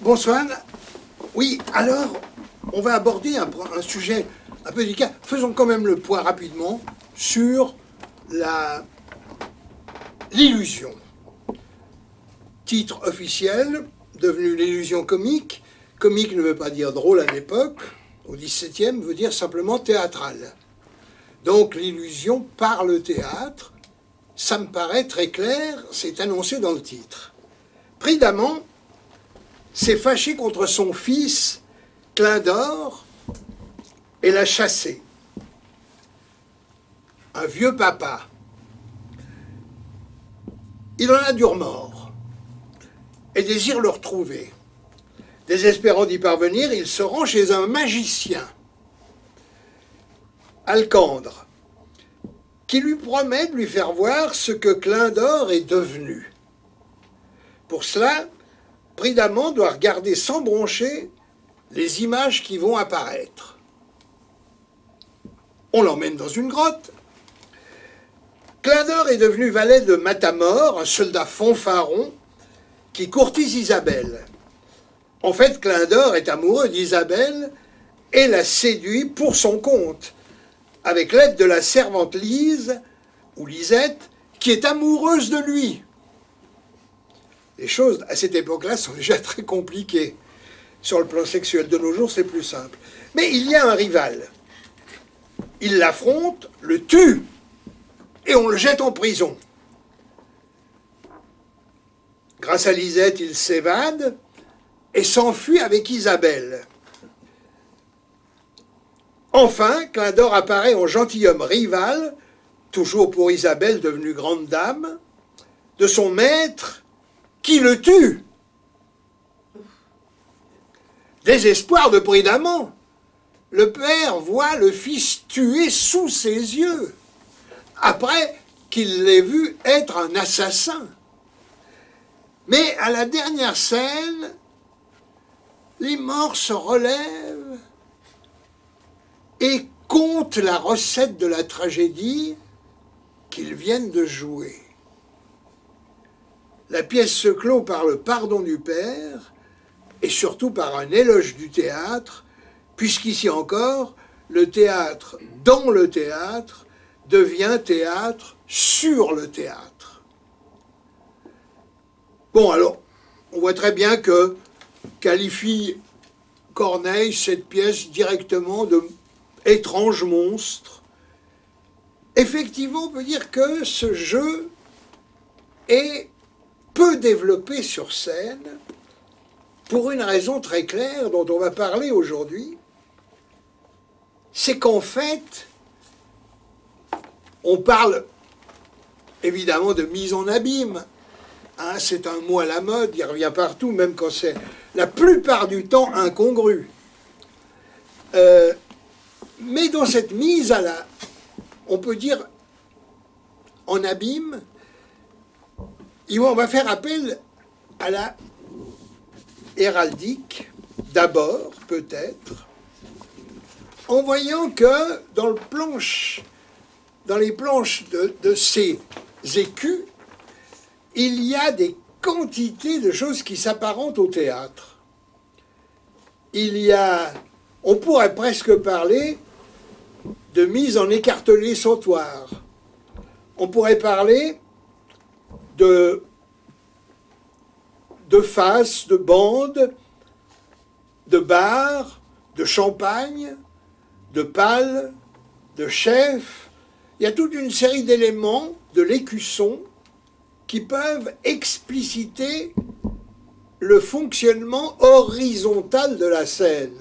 Bonsoir. Oui, alors, on va aborder un sujet un peu délicat. Faisons quand même le point rapidement sur l'illusion. Titre officiel, devenu l'illusion comique. Comique ne veut pas dire drôle à l'époque. Au XVIIe, veut dire simplement théâtral. Donc l'illusion par le théâtre, ça me paraît très clair, c'est annoncé dans le titre. Prudemment s'est fâché contre son fils Clindor et l'a chassé. Un vieux papa. Il en a dur mort et désire le retrouver. Désespérant d'y parvenir, il se rend chez un magicien, Alcandre, qui lui promet de lui faire voir ce que Clindor est devenu. Pour cela, prudemment doit regarder sans broncher les images qui vont apparaître. On l'emmène dans une grotte. Clindor est devenu valet de Matamor, un soldat fanfaron qui courtise Isabelle. En fait, Clindor est amoureux d'Isabelle et la séduit pour son compte, avec l'aide de la servante Lise, ou Lisette, qui est amoureuse de lui. Les choses, à cette époque-là, sont déjà très compliquées. Sur le plan sexuel de nos jours, c'est plus simple. Mais il y a un rival. Il l'affronte, le tue, et on le jette en prison. Grâce à Lisette, il s'évade et s'enfuit avec Isabelle. Enfin, Clindor apparaît en gentilhomme rival, toujours pour Isabelle devenue grande dame, de son maître qui le tue. Désespoir de Prudemment, le père voit le fils tué sous ses yeux, après qu'il l'ait vu être un assassin. Mais à la dernière scène, les morts se relèvent et comptent la recette de la tragédie qu'ils viennent de jouer. La pièce se clôt par le pardon du père et surtout par un éloge du théâtre, puisqu'ici encore, le théâtre dans le théâtre devient théâtre sur le théâtre. Bon, alors, on voit très bien que qualifie Corneille cette pièce directement de étrange monstre. Effectivement, on peut dire que ce jeu est peu développé sur scène pour une raison très claire dont on va parler aujourd'hui, c'est qu'en fait, on parle évidemment de mise en abîme. Hein, c'est un mot à la mode, il revient partout, même quand c'est la plupart du temps incongru. Mais dans cette mise à la, on peut dire, en abîme, on va faire appel à la héraldique, d'abord, peut-être, en voyant que dans les planches de ces écus, il y a des quantités de choses qui s'apparentent au théâtre. On pourrait presque parler de mise en écartelé sautoir. On pourrait parler de faces, de bandes, de bars, de champagne, de pales, de chefs. Il y a toute une série d'éléments de l'écusson qui peuvent expliciter le fonctionnement horizontal de la scène.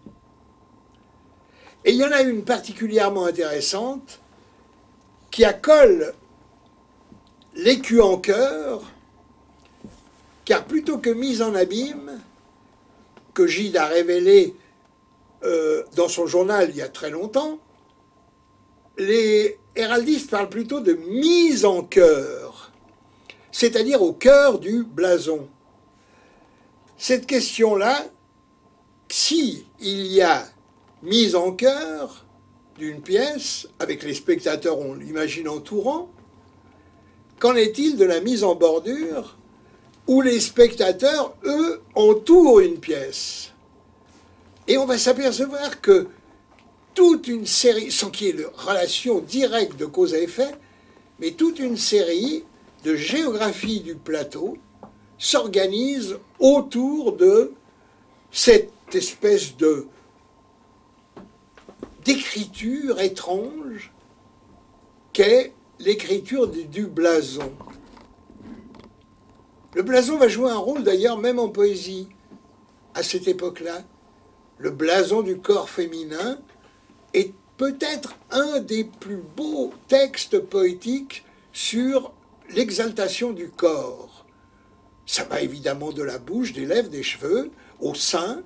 Et il y en a une particulièrement intéressante qui accole l'écu en cœur, car plutôt que mise en abîme, que Gide a révélé dans son journal il y a très longtemps, les héraldistes parlent plutôt de mise en cœur, c'est-à-dire au cœur du blason. Cette question-là, si il y a mise en cœur d'une pièce, avec les spectateurs, on l'imagine entourant, qu'en est-il de la mise en bordure où les spectateurs, eux, entourent une pièce. Et on va s'apercevoir que toute une série, sans qu'il y ait de relation directe de cause à effet, mais toute une série de géographie du plateau s'organise autour de cette espèce d'écriture étrange qu'est l'écriture du blason. Le blason va jouer un rôle d'ailleurs même en poésie à cette époque-là. Le blason du corps féminin est peut-être un des plus beaux textes poétiques sur l'exaltation du corps. Ça va évidemment de la bouche, des lèvres, des cheveux, au sein,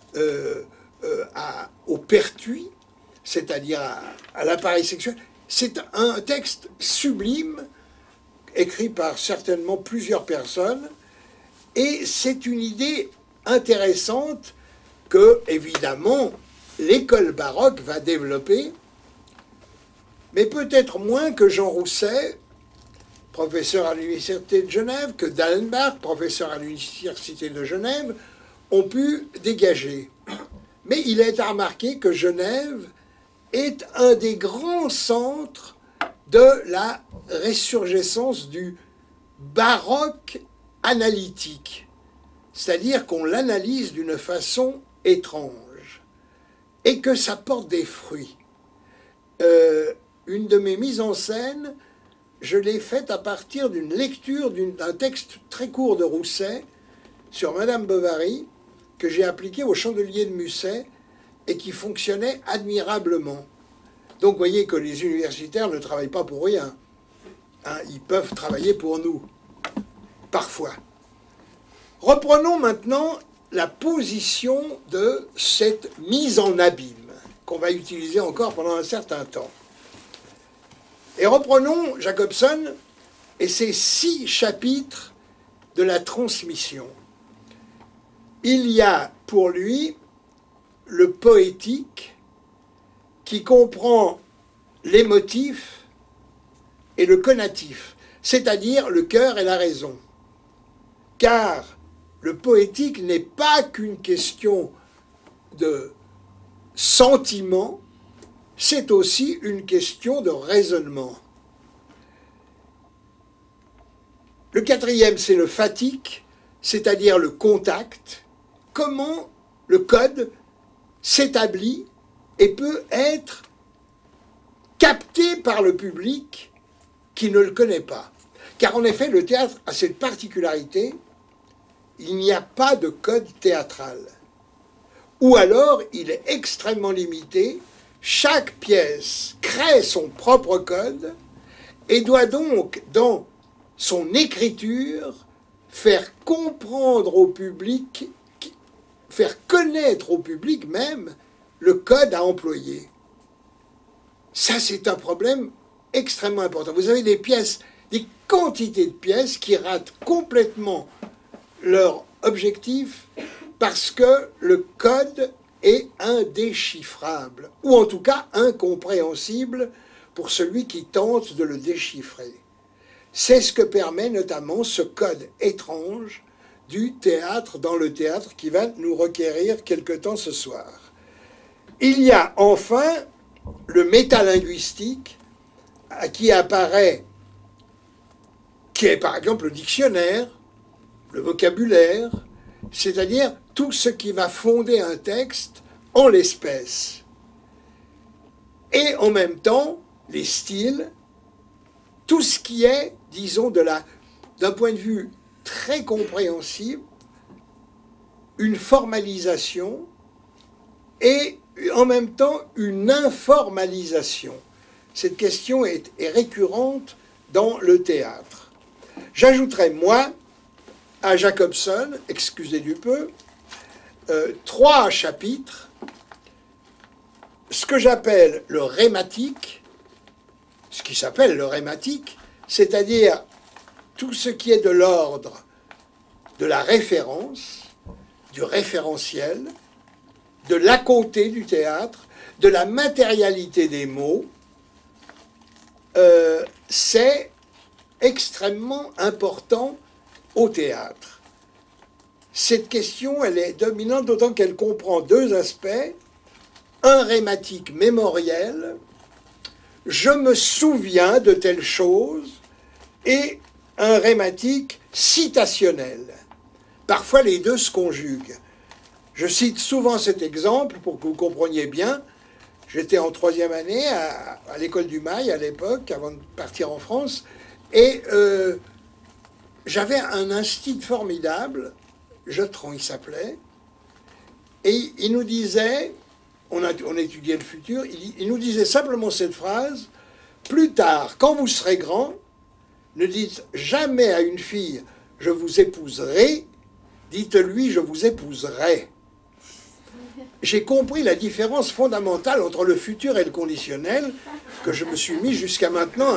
au pertuis, c'est-à-dire à l'appareil sexuel. C'est un texte sublime, écrit par certainement plusieurs personnes, et c'est une idée intéressante que, évidemment, l'école baroque va développer, mais peut-être moins que Jean Rousset, professeur à l'Université de Genève, que d'Allenbach, professeur à l'Université de Genève, ont pu dégager. Mais il est à remarquer que Genève est un des grands centres de la ressurgescence du baroque analytique, c'est-à-dire qu'on l'analyse d'une façon étrange et que ça porte des fruits. Une de mes mises en scène, je l'ai faite à partir d'une lecture d'un texte très court de Rousset sur Madame Bovary, que j'ai appliqué au Chandelier de Musset et qui fonctionnait admirablement. Donc vous voyez que les universitaires ne travaillent pas pour rien. Hein, ils peuvent travailler pour nous, parfois. Reprenons maintenant la position de cette mise en abîme qu'on va utiliser encore pendant un certain temps. Et reprenons Jacobson et ses 6 chapitres de la transmission. Il y a pour lui le poétique qui comprend l'émotif et le conatif, c'est-à-dire le cœur et la raison. Car le poétique n'est pas qu'une question de sentiment, c'est aussi une question de raisonnement. Le 4e, c'est le phatique, c'est-à-dire le contact. Comment le code s'établit et peut être capté par le public qui ne le connaît pas. Car en effet, le théâtre a cette particularité, il n'y a pas de code théâtral. Ou alors, il est extrêmement limité, chaque pièce crée son propre code et doit donc, dans son écriture, faire comprendre au public, faire connaître au public même le code à employer. Ça, c'est un problème extrêmement important. Vous avez des pièces, des quantités de pièces qui ratent complètement leur objectif parce que le code est indéchiffrable, ou en tout cas incompréhensible pour celui qui tente de le déchiffrer. C'est ce que permet notamment ce code étrange du théâtre dans le théâtre qui va nous requérir quelque temps ce soir. Il y a enfin le métalinguistique qui apparaît, qui est par exemple le dictionnaire, le vocabulaire, c'est-à-dire tout ce qui va fonder un texte en l'espèce. Et en même temps, les styles, tout ce qui est, disons, d'un point de vue très compréhensible, une formalisation et en même temps une informalisation. Cette question est récurrente dans le théâtre. J'ajouterai, moi, à Jacobson, excusez du peu, 3 chapitres, ce que j'appelle le rématique, ce qui s'appelle le rématique, c'est-à-dire tout ce qui est de l'ordre de la référence, du référentiel, de l'acompté du théâtre, de la matérialité des mots, c'est extrêmement important au théâtre. Cette question, elle est dominante, d'autant qu'elle comprend deux aspects. Un rématique mémoriel, je me souviens de telle chose, et un rématique citationnel. Parfois, les deux se conjuguent. Je cite souvent cet exemple pour que vous compreniez bien. J'étais en 3e année à l'école du Mail à l'époque, avant de partir en France, et j'avais un institut formidable, Jotron il s'appelait, et il nous disait, on étudiait le futur, il nous disait simplement cette phrase: plus tard, quand vous serez grand, ne dites jamais à une fille « je vous épouserai », dites-lui « je vous épouserai ». J'ai compris la différence fondamentale entre le futur et le conditionnel que je me suis mis jusqu'à maintenant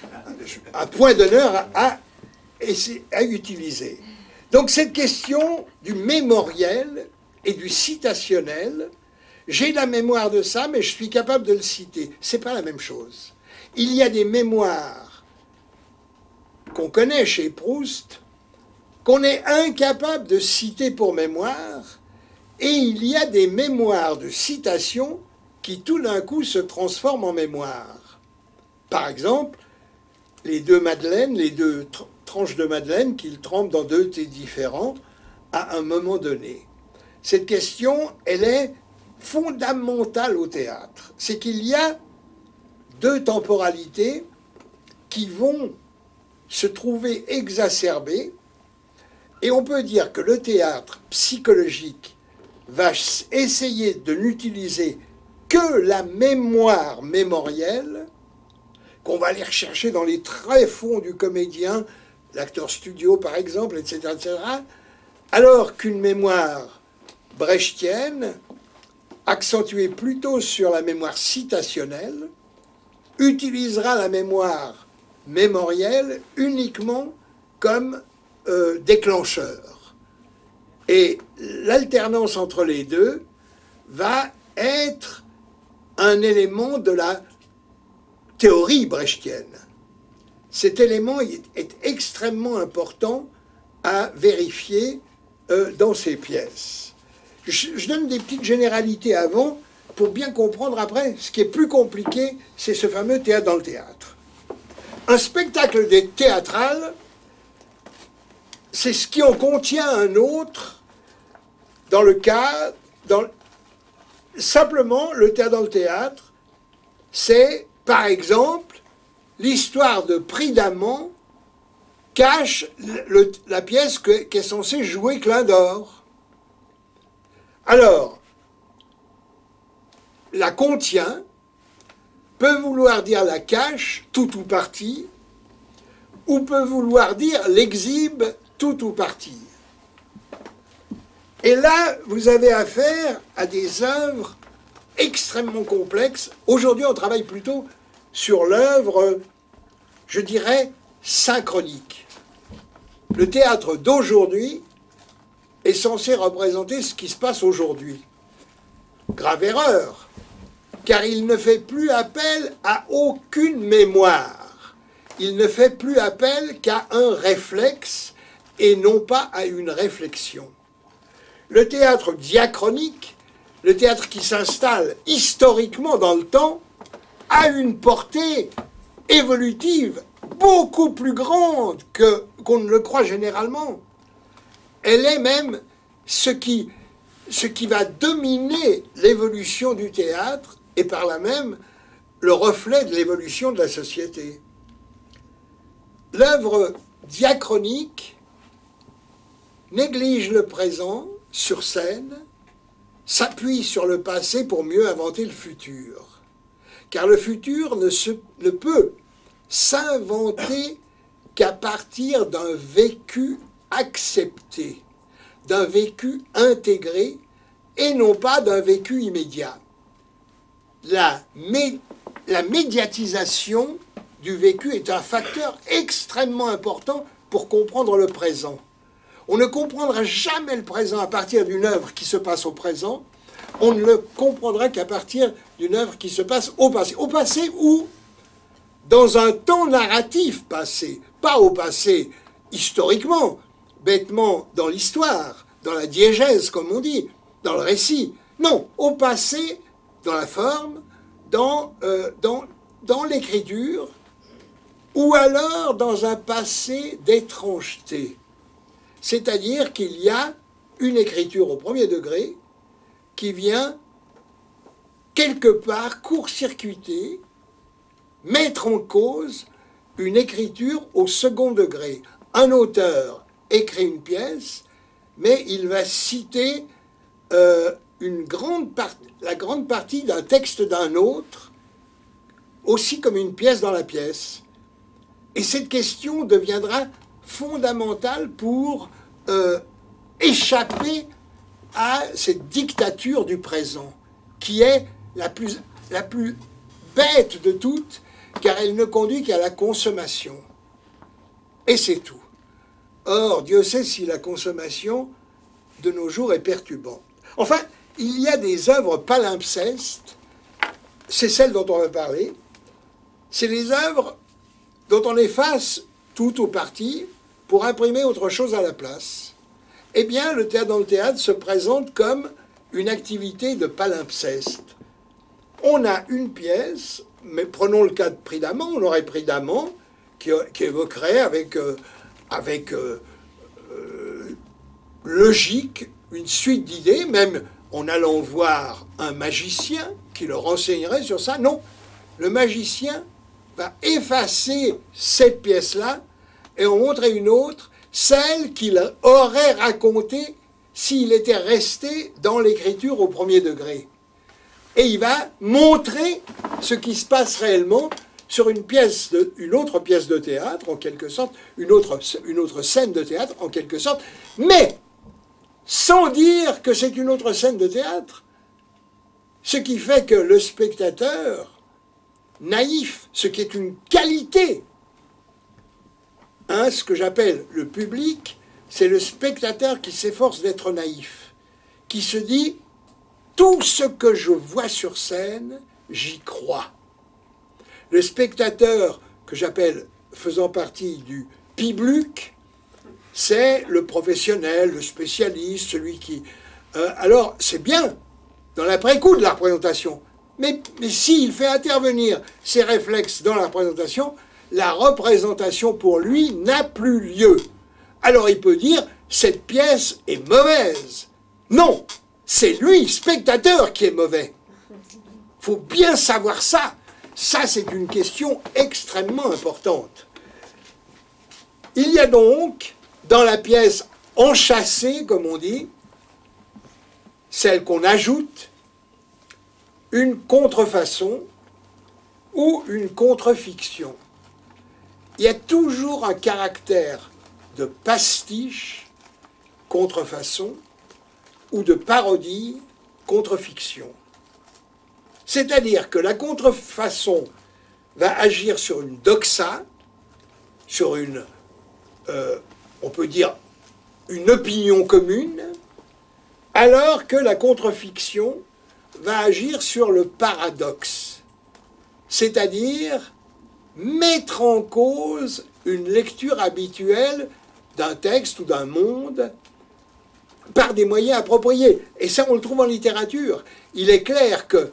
à point d'honneur à utiliser. Donc cette question du mémoriel et du citationnel, j'ai la mémoire de ça, mais je suis capable de le citer. C'est pas la même chose. Il y a des mémoires qu'on connaît chez Proust, qu'on est incapable de citer pour mémoire, et il y a des mémoires de citation qui tout d'un coup se transforment en mémoire. Par exemple, les deux madeleines, les deux tranches de madeleine qu'il trempe dans deux thés différents à un moment donné. Cette question, elle est fondamentale au théâtre. C'est qu'il y a deux temporalités qui vont se trouver exacerbées, et on peut dire que le théâtre psychologique va essayer de n'utiliser que la mémoire mémorielle, qu'on va aller rechercher dans les tréfonds du comédien, l'acteur studio par exemple, etc., etc., alors qu'une mémoire brechtienne, accentuée plutôt sur la mémoire citationnelle, utilisera la mémoire mémorielle uniquement comme déclencheur. Et l'alternance entre les deux va être un élément de la théorie brechtienne. Cet élément est extrêmement important à vérifier dans ces pièces. Je donne des petites généralités avant pour bien comprendre après. Ce qui est plus compliqué, c'est ce fameux théâtre dans le théâtre. Un spectacle théâtral, c'est ce qui en contient un autre dans le cas... Simplement, le théâtre dans le théâtre, c'est, par exemple, l'histoire de Prix-d'Amant cache la pièce qu'est censée jouer Clin d'Or. Alors, la contient peut vouloir dire la cache, tout ou partie, ou peut vouloir dire l'exhibe, tout ou partie. Et là, vous avez affaire à des œuvres extrêmement complexes. Aujourd'hui, on travaille plutôt sur l'œuvre, je dirais, synchronique. Le théâtre d'aujourd'hui est censé représenter ce qui se passe aujourd'hui. Grave erreur, car il ne fait plus appel à aucune mémoire. Il ne fait plus appel qu'à un réflexe et non pas à une réflexion. Le théâtre diachronique, le théâtre qui s'installe historiquement dans le temps, a une portée évolutive beaucoup plus grande qu'on ne le croit généralement. Elle est même ce qui va dominer l'évolution du théâtre et par là même le reflet de l'évolution de la société. L'œuvre diachronique néglige le présent sur scène, s'appuie sur le passé pour mieux inventer le futur. Car le futur ne peut s'inventer qu'à partir d'un vécu accepté, d'un vécu intégré, et non pas d'un vécu immédiat. La médiatisation du vécu est un facteur extrêmement important pour comprendre le présent. On ne comprendra jamais le présent à partir d'une œuvre qui se passe au présent. On ne le comprendra qu'à partir d'une œuvre qui se passe au passé. Au passé ou dans un temps narratif passé. Pas au passé historiquement, bêtement dans l'histoire, dans la diégèse, comme on dit, dans le récit. Non, au passé, dans la forme, dans l'écriture, ou alors dans un passé d'étrangeté. C'est-à-dire qu'il y a une écriture au premier degré qui vient quelque part court-circuiter, mettre en cause une écriture au second degré. Un auteur écrit une pièce, mais il va citer la grande partie d'un texte d'un autre, aussi comme une pièce dans la pièce. Et cette question deviendra fondamentale pour échapper à cette dictature du présent, qui est la plus bête de toutes, car elle ne conduit qu'à la consommation. Et c'est tout. Or, Dieu sait si la consommation de nos jours est perturbante. Enfin, il y a des œuvres palimpsestes, c'est celles dont on va parler, c'est les œuvres dont on efface tout ou partie pour imprimer autre chose à la place. Eh bien, le théâtre dans le théâtre se présente comme une activité de palimpseste. On a une pièce, mais prenons le cas de Prix d'Amant, on aurait Prix d'Amant qui évoquerait avec logique une suite d'idées, même en allant voir un magicien qui le renseignerait sur ça. Non, le magicien va effacer cette pièce-là et en montrer une autre, celle qu'il aurait racontée s'il était resté dans l'écriture au premier degré. Et il va montrer ce qui se passe réellement sur une autre pièce de théâtre, en quelque sorte, une autre scène de théâtre, en quelque sorte, mais sans dire que c'est une autre scène de théâtre. Ce qui fait que le spectateur naïf, ce qui est une qualité, ce que j'appelle le public, c'est le spectateur qui s'efforce d'être naïf, qui se dit « tout ce que je vois sur scène, j'y crois ». Le spectateur que j'appelle faisant partie du public, c'est le professionnel, le spécialiste, celui qui... alors, c'est bien, dans l'après-coup de la représentation, mais s'il fait intervenir ses réflexes dans la représentation pour lui n'a plus lieu. Alors il peut dire, cette pièce est mauvaise. Non, c'est lui, spectateur, qui est mauvais. Il faut bien savoir ça. Ça, c'est une question extrêmement importante. Il y a donc, dans la pièce enchâssée, comme on dit, celle qu'on ajoute, une contrefaçon ou une contrefiction. Il y a toujours un caractère de pastiche, contrefaçon, ou de parodie, contrefiction. C'est-à-dire que la contrefaçon va agir sur une doxa, sur une, on peut dire, une opinion commune, alors que la contrefiction va agir sur le paradoxe, c'est-à-dire mettre en cause une lecture habituelle d'un texte ou d'un monde par des moyens appropriés. Et ça, on le trouve en littérature. Il est clair que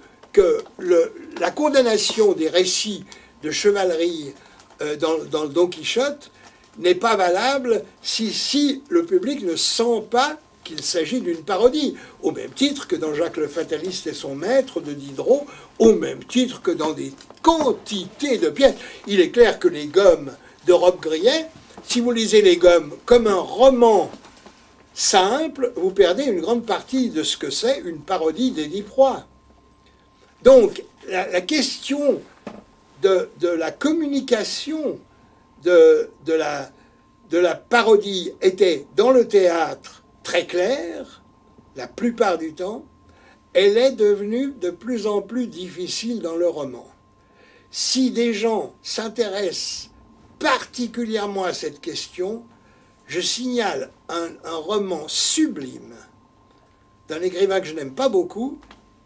la condamnation des récits de chevalerie dans le Don Quichotte n'est pas valable si le public ne sent pas qu'il s'agit d'une parodie, au même titre que dans Jacques le Fataliste et son maître de Diderot, au même titre que dans des quantités de pièces. Il est clair que les Gommes de Robbe-Grillet, si vous lisez les Gommes comme un roman simple, vous perdez une grande partie de ce que c'est une parodie d'Édipe Roi. Donc, la question de la communication de la parodie était dans le théâtre très claire, la plupart du temps. Elle est devenue de plus en plus difficile dans le roman. Si des gens s'intéressent particulièrement à cette question, je signale un roman sublime d'un écrivain que je n'aime pas beaucoup.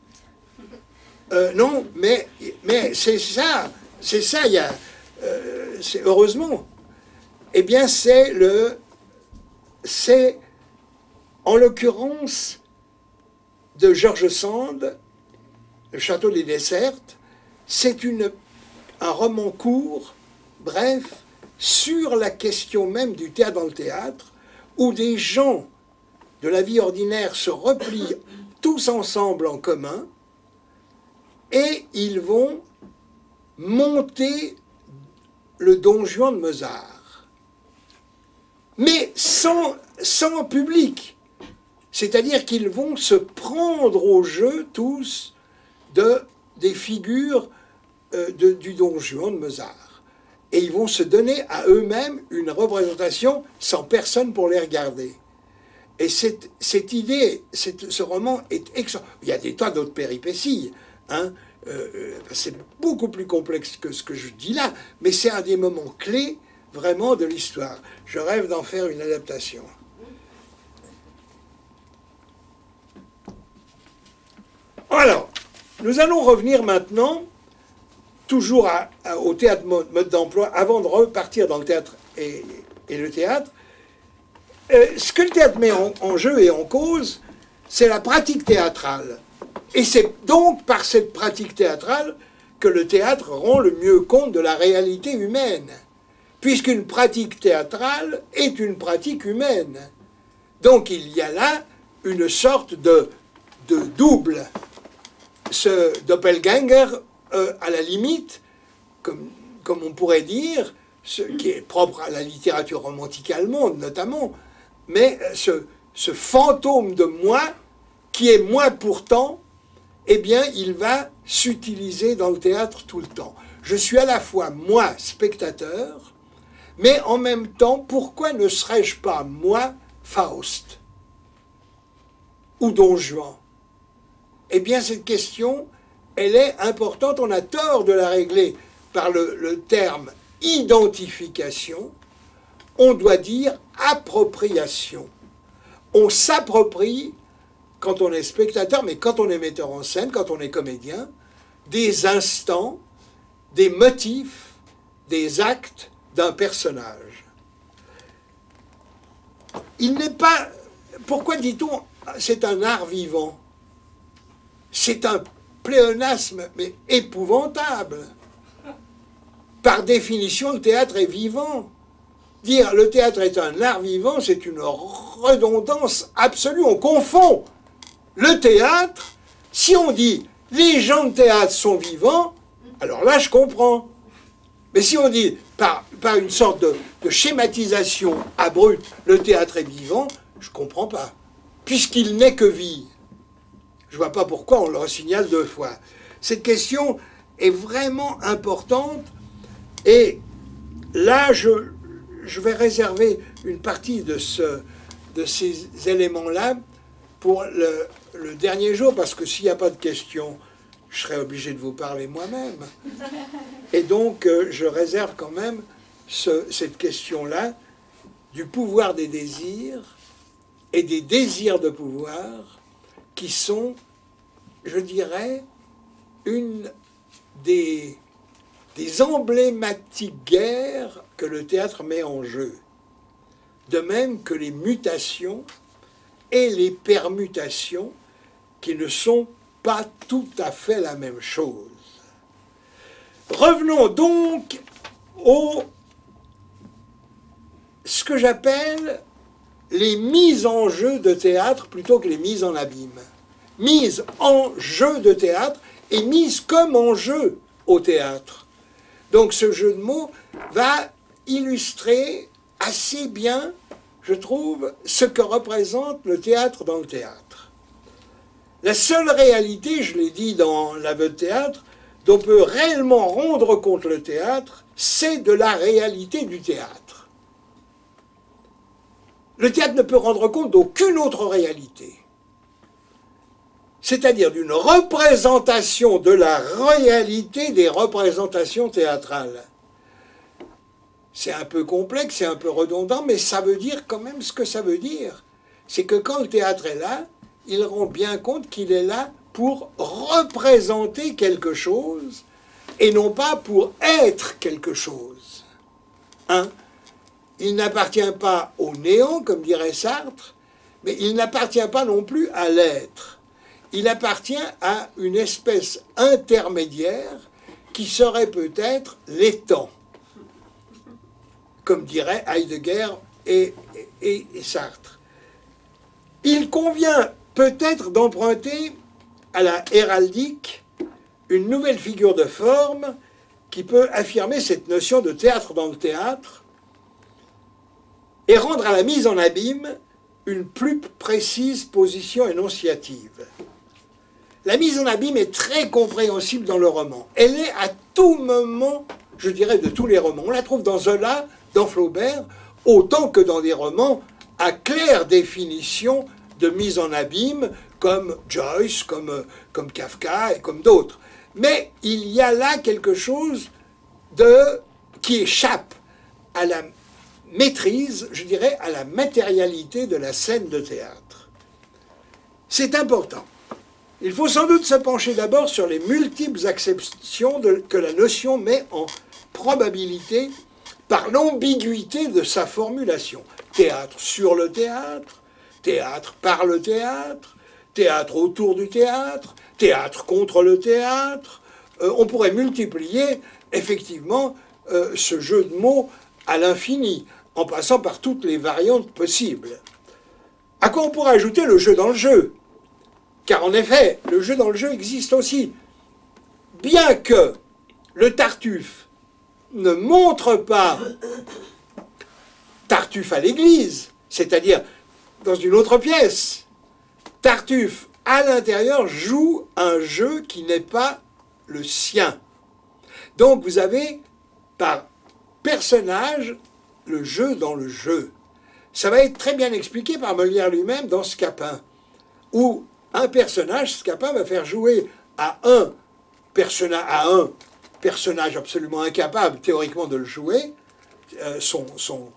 Non, mais c'est ça, il y a, heureusement. Eh bien, c'est c'est, en l'occurrence, de George Sand, Le Château des Dessertes. C'est un roman court, bref, sur la question même du théâtre dans le théâtre, où des gens de la vie ordinaire se replient tous ensemble en commun, et ils vont monter le Don Juan de Mozart. Mais sans public. C'est-à-dire qu'ils vont se prendre au jeu tous des figures du Don Juan de Mozart. Et ils vont se donner à eux-mêmes une représentation sans personne pour les regarder. Et cette idée, ce roman est excellent. Il y a des tas d'autres péripéties, hein. C'est beaucoup plus complexe que ce que je dis là, mais c'est un des moments clés vraiment de l'histoire. Je rêve d'en faire une adaptation. Alors, nous allons revenir maintenant, toujours au théâtre mode d'emploi, avant de repartir dans le théâtre et le théâtre. Ce que le théâtre met en jeu et en cause, c'est la pratique théâtrale. Et c'est donc par cette pratique théâtrale que le théâtre rend le mieux compte de la réalité humaine, puisqu'une pratique théâtrale est une pratique humaine. Donc il y a là une sorte de double, ce doppelganger, à la limite, comme on pourrait dire, ce qui est propre à la littérature romantique allemande notamment, mais ce fantôme de moi, qui est moi pourtant, eh bien, il va s'utiliser dans le théâtre tout le temps. Je suis à la fois moi, spectateur, mais en même temps, pourquoi ne serais-je pas moi, Faust ou Don Juan? Eh bien, cette question, elle est importante. On a tort de la régler par le terme identification. On doit dire appropriation. On s'approprie, quand on est spectateur, mais quand on est metteur en scène, quand on est comédien, des instants, des motifs, des actes d'un personnage. Il n'est pas... Pourquoi dit-on c'est un art vivant? C'est un pléonasme, mais épouvantable. Par définition, le théâtre est vivant. Dire le théâtre est un art vivant, c'est une redondance absolue. On confond le théâtre. Si on dit les gens de théâtre sont vivants, alors là je comprends. Mais si on dit par une sorte de schématisation abrupte, le théâtre est vivant, je ne comprends pas. Puisqu'il n'est que vie. Je ne vois pas pourquoi on le signale deux fois. Cette question est vraiment importante. Et là, je vais réserver une partie de ces éléments-là pour le dernier jour, parce que s'il n'y a pas de questions, je serai obligé de vous parler moi-même. Et donc, je réserve quand même cette question-là du pouvoir des désirs et des désirs de pouvoir qui sont, je dirais, une des emblématiques guerres que le théâtre met en jeu. De même que les mutations et les permutations qui ne sont pas tout à fait la même chose. Revenons donc ce que j'appelle les mises en jeu de théâtre plutôt que les mises en abîme. Mise en jeu de théâtre et mise comme en jeu au théâtre. Donc ce jeu de mots va illustrer assez bien, je trouve, ce que représente le théâtre dans le théâtre. La seule réalité, je l'ai dit dans l'aveu de théâtre, dont peut réellement rendre compte le théâtre, c'est de la réalité du théâtre. Le théâtre ne peut rendre compte d'aucune autre réalité. C'est-à-dire d'une représentation de la réalité des représentations théâtrales. C'est un peu complexe, c'est un peu redondant, mais ça veut dire quand même ce que ça veut dire. C'est que quand le théâtre est là, il rend bien compte qu'il est là pour représenter quelque chose et non pas pour être quelque chose. Hein? il n'appartient pas au néant, comme dirait Sartre, mais il n'appartient pas non plus à l'être. Il appartient à une espèce intermédiaire qui serait peut-être l'étang, comme diraient Heidegger et Sartre. Il convient peut-être d'emprunter à la héraldique une nouvelle figure de forme qui peut affirmer cette notion de théâtre dans le théâtre et rendre à la mise en abîme une plus précise position énonciative. La mise en abîme est très compréhensible dans le roman. Elle est à tout moment, je dirais, de tous les romans. On la trouve dans Zola, dans Flaubert, autant que dans des romans à claire définition de mise en abîme, comme Joyce, comme Kafka et comme d'autres. Mais il y a là quelque chose qui échappe à la maîtrise, je dirais, à la matérialité de la scène de théâtre. C'est important. Il faut sans doute se pencher d'abord sur les multiples acceptions que la notion met en probabilité par l'ambiguïté de sa formulation. Théâtre sur le théâtre, théâtre par le théâtre, théâtre autour du théâtre, théâtre contre le théâtre. On pourrait multiplier effectivement ce jeu de mots à l'infini, en passant par toutes les variantes possibles. À quoi on pourrait ajouter le jeu dans le jeu? Car en effet, le jeu dans le jeu existe aussi. Bien que le Tartuffe ne montre pas Tartuffe à l'église, c'est-à-dire dans une autre pièce, Tartuffe, à l'intérieur, joue un jeu qui n'est pas le sien. Donc vous avez, par personnage, le jeu dans le jeu. Ça va être très bien expliqué par Molière lui-même dans Scapin, où un personnage, Scapin, va faire jouer à un personnage absolument incapable, théoriquement, de le jouer, son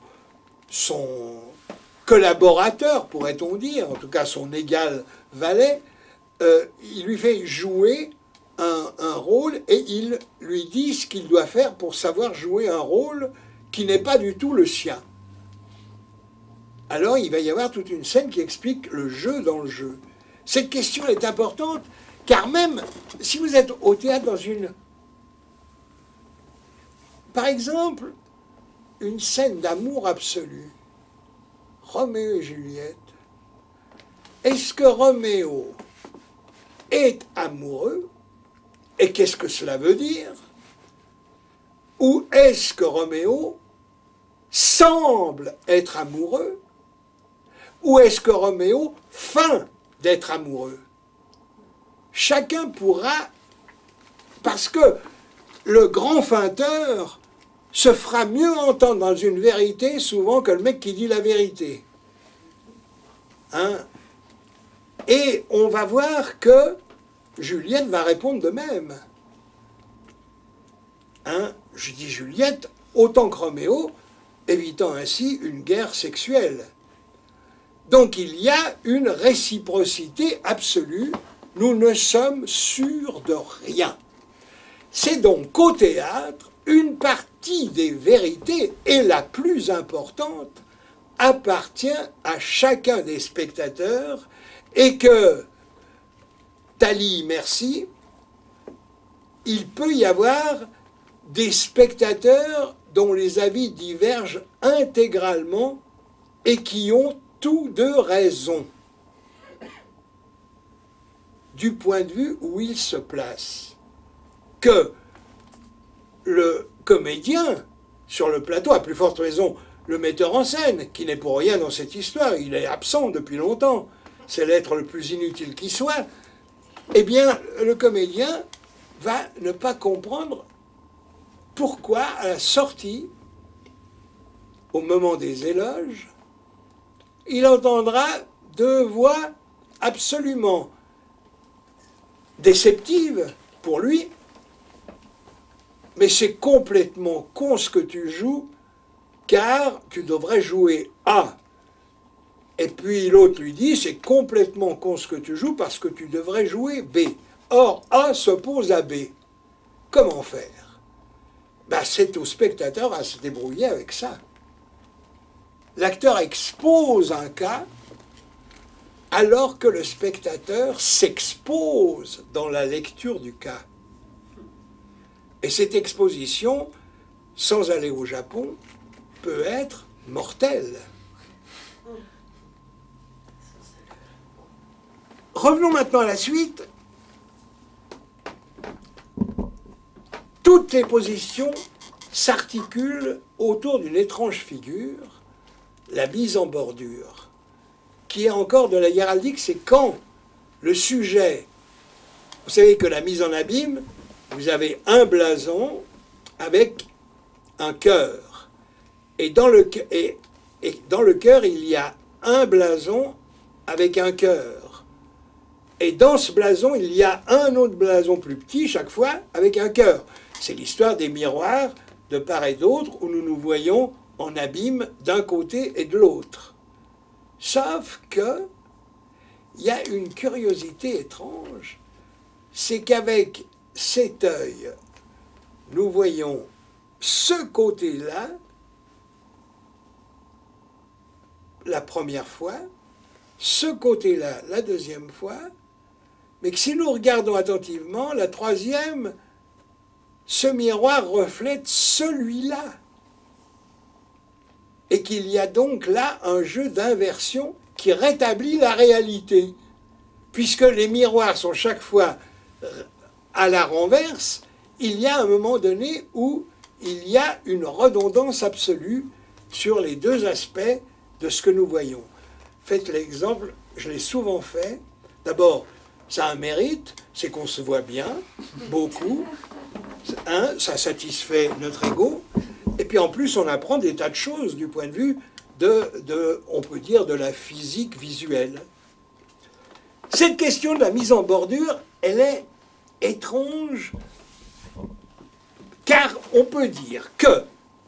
collaborateur, pourrait-on dire, en tout cas son égal valet, il lui fait jouer un rôle et il lui dit ce qu'il doit faire pour savoir jouer un rôle qui n'est pas du tout le sien. Alors il va y avoir toute une scène qui explique le jeu dans le jeu. Cette question est importante, car même si vous êtes au théâtre dans une... Par exemple, une scène d'amour absolu, Roméo et Juliette, est-ce que Roméo est amoureux? Et qu'est-ce que cela veut dire? Ou est-ce que Roméo semble être amoureux? Ou est-ce que Roméo feint d'être amoureux? Chacun pourra, parce que le grand feinteur se fera mieux entendre dans une vérité souvent que le mec qui dit la vérité. Hein? Et on va voir que Juliette va répondre de même. Hein? Je dis Juliette autant que Roméo, évitant ainsi une guerre sexuelle. Donc il y a une réciprocité absolue, nous ne sommes sûrs de rien. C'est donc qu'au théâtre, une partie des vérités, et la plus importante, appartient à chacun des spectateurs, et que, Thalie, merci, il peut y avoir des spectateurs dont les avis divergent intégralement et qui ont tous deux raison du point de vue où ils se placent. Que le comédien sur le plateau, à plus forte raison le metteur en scène, qui n'est pour rien dans cette histoire, il est absent depuis longtemps, c'est l'être le plus inutile qui soit, eh bien le comédien va ne pas comprendre pourquoi à la sortie, au moment des éloges, il entendra deux voix absolument déceptives pour lui, mais c'est complètement con ce que tu joues, car tu devrais jouer A. Et puis l'autre lui dit, c'est complètement con ce que tu joues parce que tu devrais jouer B. Or, A s'oppose à B. Comment faire? Ben, c'est au spectateur à se débrouiller avec ça. l'acteur expose un cas alors que le spectateur s'expose dans la lecture du cas. Et cette exposition, sans aller au Japon, peut être mortelle. Revenons maintenant à la suite. Toutes les positions s'articulent autour d'une étrange figure, la mise en bordure, qui est encore de la héraldique, c'est quand le sujet... Vous savez que la mise en abîme, vous avez un blason avec un cœur. Et dans le cœur, il y a un blason avec un cœur. Et dans ce blason, il y a un autre blason plus petit, chaque fois, avec un cœur. C'est l'histoire des miroirs de part et d'autre, où nous nous voyons en abîme d'un côté et de l'autre. Sauf que il y a une curiosité étrange, c'est qu'avec cet œil, nous voyons ce côté-là la première fois, ce côté-là la deuxième fois, mais que si nous regardons attentivement, la troisième, ce miroir reflète celui-là. Et qu'il y a donc là un jeu d'inversion qui rétablit la réalité. Puisque les miroirs sont chaque fois à la renverse, il y a un moment donné où il y a une redondance absolue sur les deux aspects de ce que nous voyons. Faites l'exemple, je l'ai souvent fait. D'abord, ça a un mérite, c'est qu'on se voit bien, beaucoup. Ça satisfait notre ego. Et puis en plus, on apprend des tas de choses du point de vue on peut dire, de la physique visuelle. Cette question de la mise en bordure, elle est étrange, car on peut dire que,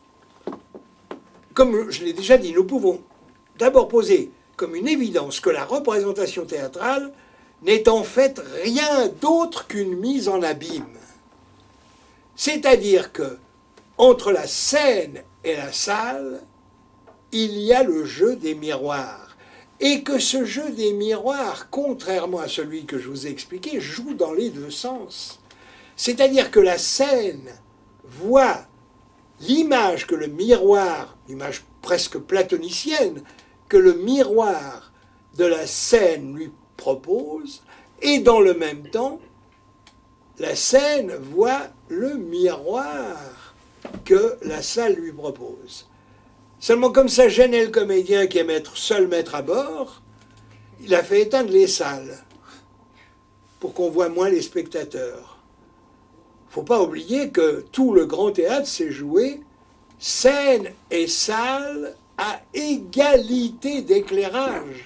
comme je l'ai déjà dit, nous pouvons d'abord poser comme une évidence que la représentation théâtrale n'est en fait rien d'autre qu'une mise en abîme. C'est-à-dire que entre la scène et la salle, il y a le jeu des miroirs. Et que ce jeu des miroirs, contrairement à celui que je vous ai expliqué, joue dans les deux sens. C'est-à-dire que la scène voit l'image que le miroir, l'image presque platonicienne, que le miroir de la scène lui propose, et dans le même temps, la scène voit le miroir que la salle lui propose. Seulement, comme ça gênait le comédien qui est seul maître à bord, il a fait éteindre les salles pour qu'on voit moins les spectateurs. Il ne faut pas oublier que tout le grand théâtre s'est joué scène et salle à égalité d'éclairage.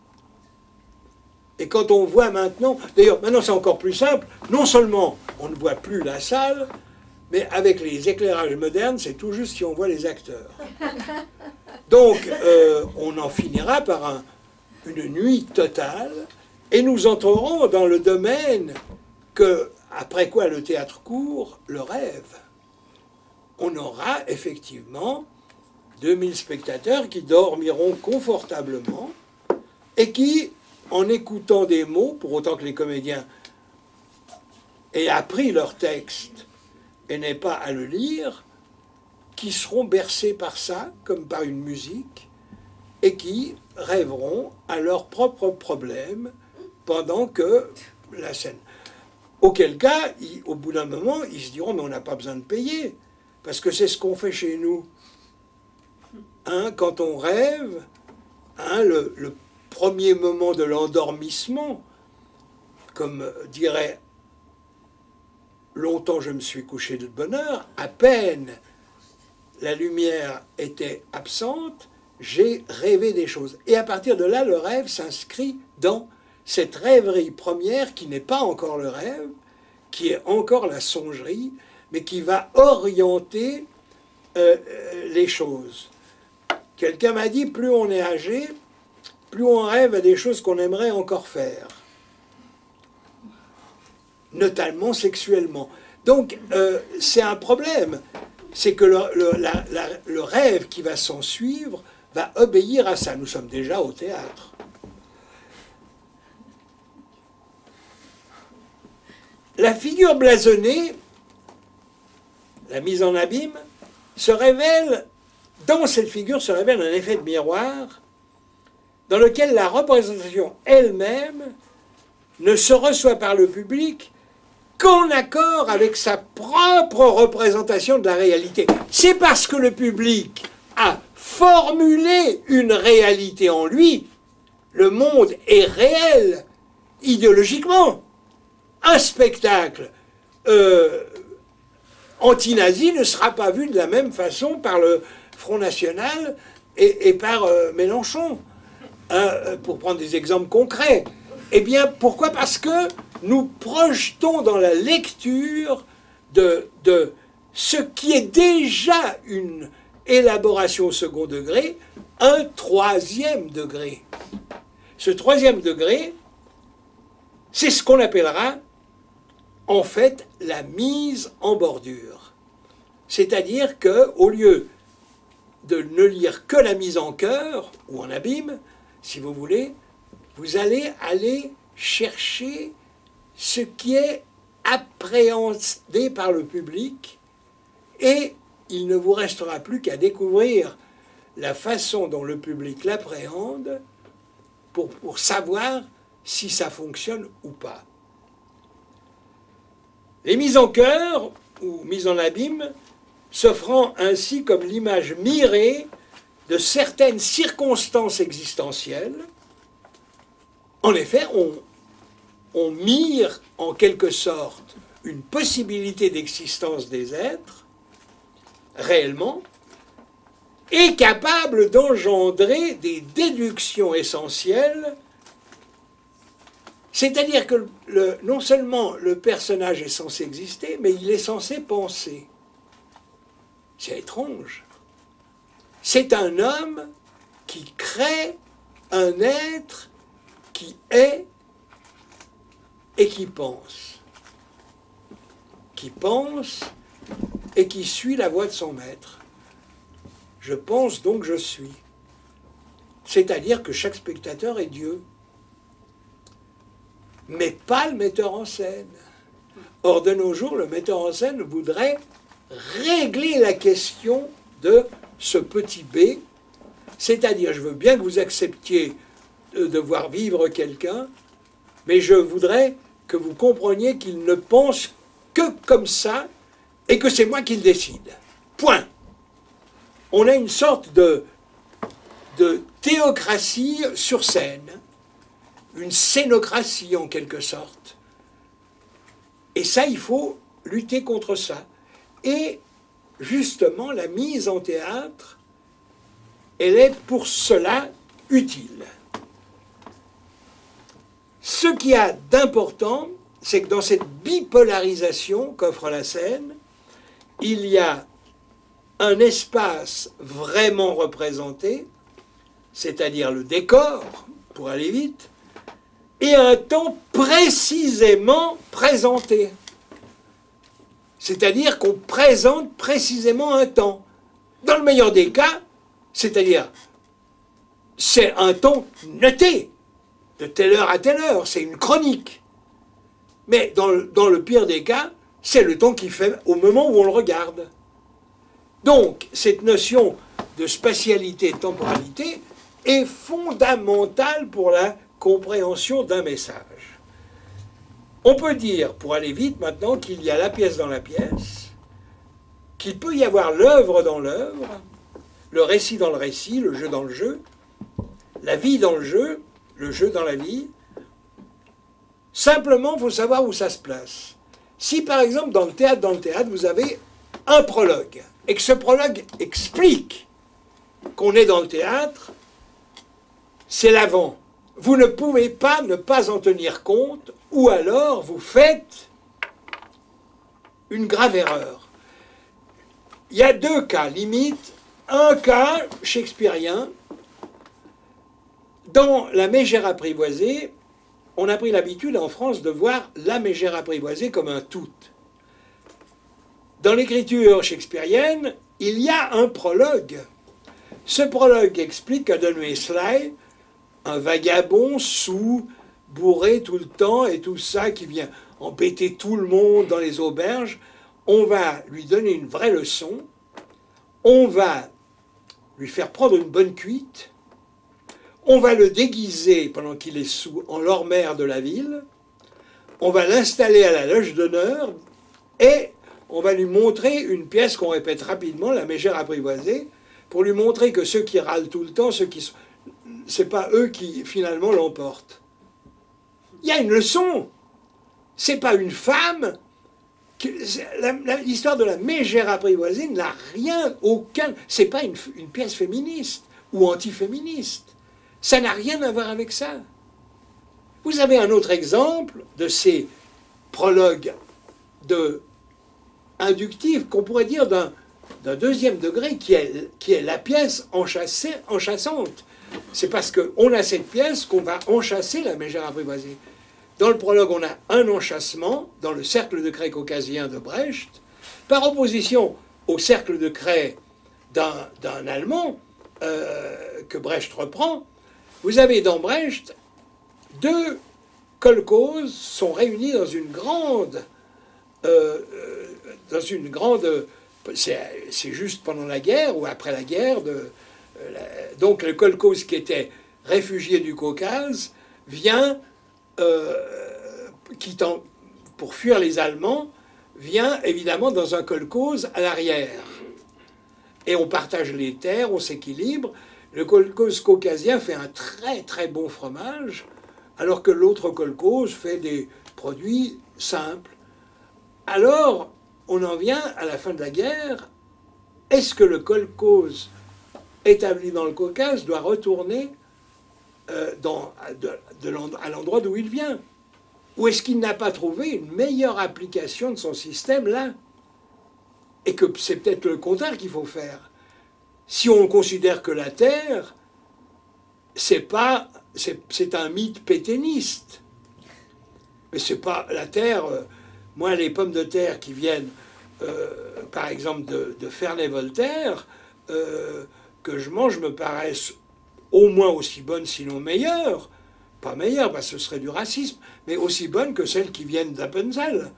Et quand on voit maintenant, d'ailleurs maintenant c'est encore plus simple, non seulement on ne voit plus la salle, mais avec les éclairages modernes, c'est tout juste si on voit les acteurs. Donc on en finira par une nuit totale, et nous entrerons dans le domaine que, après quoi le théâtre court, le rêve. On aura effectivement 2000 spectateurs qui dormiront confortablement et qui, en écoutant des mots, pour autant que les comédiens aient appris leur texte et n'aient pas à le lire, qui seront bercés par ça, comme par une musique, et qui rêveront à leurs propres problèmes pendant que la scène... Auquel cas, au bout d'un moment, ils se diront « mais on n'a pas besoin de payer ». Parce que c'est ce qu'on fait chez nous. Hein, quand on rêve, hein, le premier moment de l'endormissement, comme dirait « longtemps je me suis couché de bonne heure », à peine la lumière était absente, j'ai rêvé des choses. Et à partir de là, le rêve s'inscrit dans cette rêverie première qui n'est pas encore le rêve, qui est encore la songerie, mais qui va orienter les choses. Quelqu'un m'a dit, plus on est âgé, plus on rêve à des choses qu'on aimerait encore faire, notamment sexuellement. Donc, c'est un problème. C'est que le rêve qui va s'en suivre va obéir à ça. Nous sommes déjà au théâtre. La figure blasonnée, la mise en abîme, se révèle, dans cette figure se révèle un effet de miroir dans lequel la représentation elle-même ne se reçoit par le public qu'en accord avec sa propre représentation de la réalité. C'est parce que le public a formulé une réalité en lui, le monde est réel, idéologiquement. Un spectacle anti-nazi ne sera pas vu de la même façon par le Front National et par Mélenchon, pour prendre des exemples concrets. Eh bien, pourquoi? Parce que nous projetons dans la lecture de ce qui est déjà une élaboration au second degré, un troisième degré. Ce troisième degré, c'est ce qu'on appellera en fait la mise en bordure. C'est-à-dire qu'au lieu de ne lire que la mise en chœur, ou en abîme, si vous voulez, vous allez aller chercher ce qui est appréhendé par le public et il ne vous restera plus qu'à découvrir la façon dont le public l'appréhende pour savoir si ça fonctionne ou pas. Les mises en chœur ou mises en abîme s'offrant ainsi comme l'image mirée de certaines circonstances existentielles. En effet, on mire en quelque sorte une possibilité d'existence des êtres, réellement, et capable d'engendrer des déductions essentielles. C'est-à-dire que non seulement le personnage est censé exister, mais il est censé penser. C'est étrange. C'est un homme qui crée un être qui est et qui pense. Qui pense et qui suit la voie de son maître. Je pense donc je suis. C'est-à-dire que chaque spectateur est Dieu. Mais pas le metteur en scène. Or, de nos jours, le metteur en scène voudrait régler la question de ce petit b, c'est-à-dire, je veux bien que vous acceptiez de devoir vivre quelqu'un, mais je voudrais que vous compreniez qu'il ne pense que comme ça et que c'est moi qui le décide. Point. On a une sorte de théocratie sur scène, une scénocratie en quelque sorte. Et ça, il faut lutter contre ça. Et justement, la mise en théâtre, elle est pour cela utile. Ce qu'il y a d'important, c'est que dans cette bipolarisation qu'offre la scène, il y a un espace vraiment représenté, c'est-à-dire le décor, pour aller vite, et un temps précisément présenté. C'est-à-dire qu'on présente précisément un temps. Dans le meilleur des cas, c'est-à-dire, c'est un temps noté, de telle heure à telle heure, c'est une chronique. Mais dans le pire des cas, c'est le temps qu'il fait au moment où on le regarde. Donc, cette notion de spatialité et de temporalité est fondamentale pour la compréhension d'un message. On peut dire, pour aller vite maintenant, qu'il y a la pièce dans la pièce, qu'il peut y avoir l'œuvre dans l'œuvre, le récit dans le récit, le jeu dans le jeu, la vie dans le jeu dans la vie. Simplement, il faut savoir où ça se place. Si, par exemple, dans le théâtre, vous avez un prologue, et que ce prologue explique qu'on est dans le théâtre, c'est l'avant. Vous ne pouvez pas ne pas en tenir compte, ou alors vous faites une grave erreur. Il y a deux cas, limite. Un cas shakespearien, dans La Mégère apprivoisée, on a pris l'habitude en France de voir La Mégère apprivoisée comme un tout. Dans l'écriture shakespearienne, il y a un prologue. Ce prologue explique que Don Wesley, un vagabond sous, bourré tout le temps et tout ça, qui vient embêter tout le monde dans les auberges, on va lui donner une vraie leçon, on va lui faire prendre une bonne cuite, on va le déguiser pendant qu'il est sous en lord-maire de la ville, on va l'installer à la loge d'honneur et on va lui montrer une pièce qu'on répète rapidement, la mégère apprivoisée, pour lui montrer que ceux qui râlent tout le temps, c'est pas eux qui finalement l'emportent. Il y a une leçon. C'est pas une femme. L'histoire de la mégère apprivoisée n'a rien, aucun. C'est pas une pièce féministe ou antiféministe. Ça n'a rien à voir avec ça. Vous avez un autre exemple de ces prologues inductifs qu'on pourrait dire d'un deuxième degré qui est la pièce enchâssante. C'est parce qu'on a cette pièce qu'on va enchâsser la mégère apprivoisée. Dans le prologue, on a un enchâssement dans le cercle de craie caucasien de Brecht, par opposition au cercle de craie d'un Allemand que Brecht reprend. Vous avez dans Brecht deux kolkhozes sont réunis dans une grande c'est juste pendant la guerre ou après la guerre. Donc le kolkhoze qui était réfugié du Caucase vient, pour fuir les Allemands, vient évidemment dans un kolkhoze à l'arrière. Et on partage les terres, on s'équilibre. Le kolkhoze caucasien fait un très très bon fromage, alors que l'autre kolkhoze fait des produits simples. Alors, on en vient à la fin de la guerre. Est-ce que le kolkhoze établi dans le Caucase doit retourner à l'endroit d'où il vient? Ou est-ce qu'il n'a pas trouvé une meilleure application de son système là? Et que c'est peut-être le contraire qu'il faut faire. Si on considère que la Terre, c'est un mythe pétainiste. Mais c'est pas la Terre. Moi, les pommes de terre qui viennent, par exemple, de Ferney-Voltaire, que je mange, me paraissent au moins aussi bonnes, sinon meilleures. Pas meilleures, parce que ce serait du racisme, mais aussi bonnes que celles qui viennent d'Appenzell.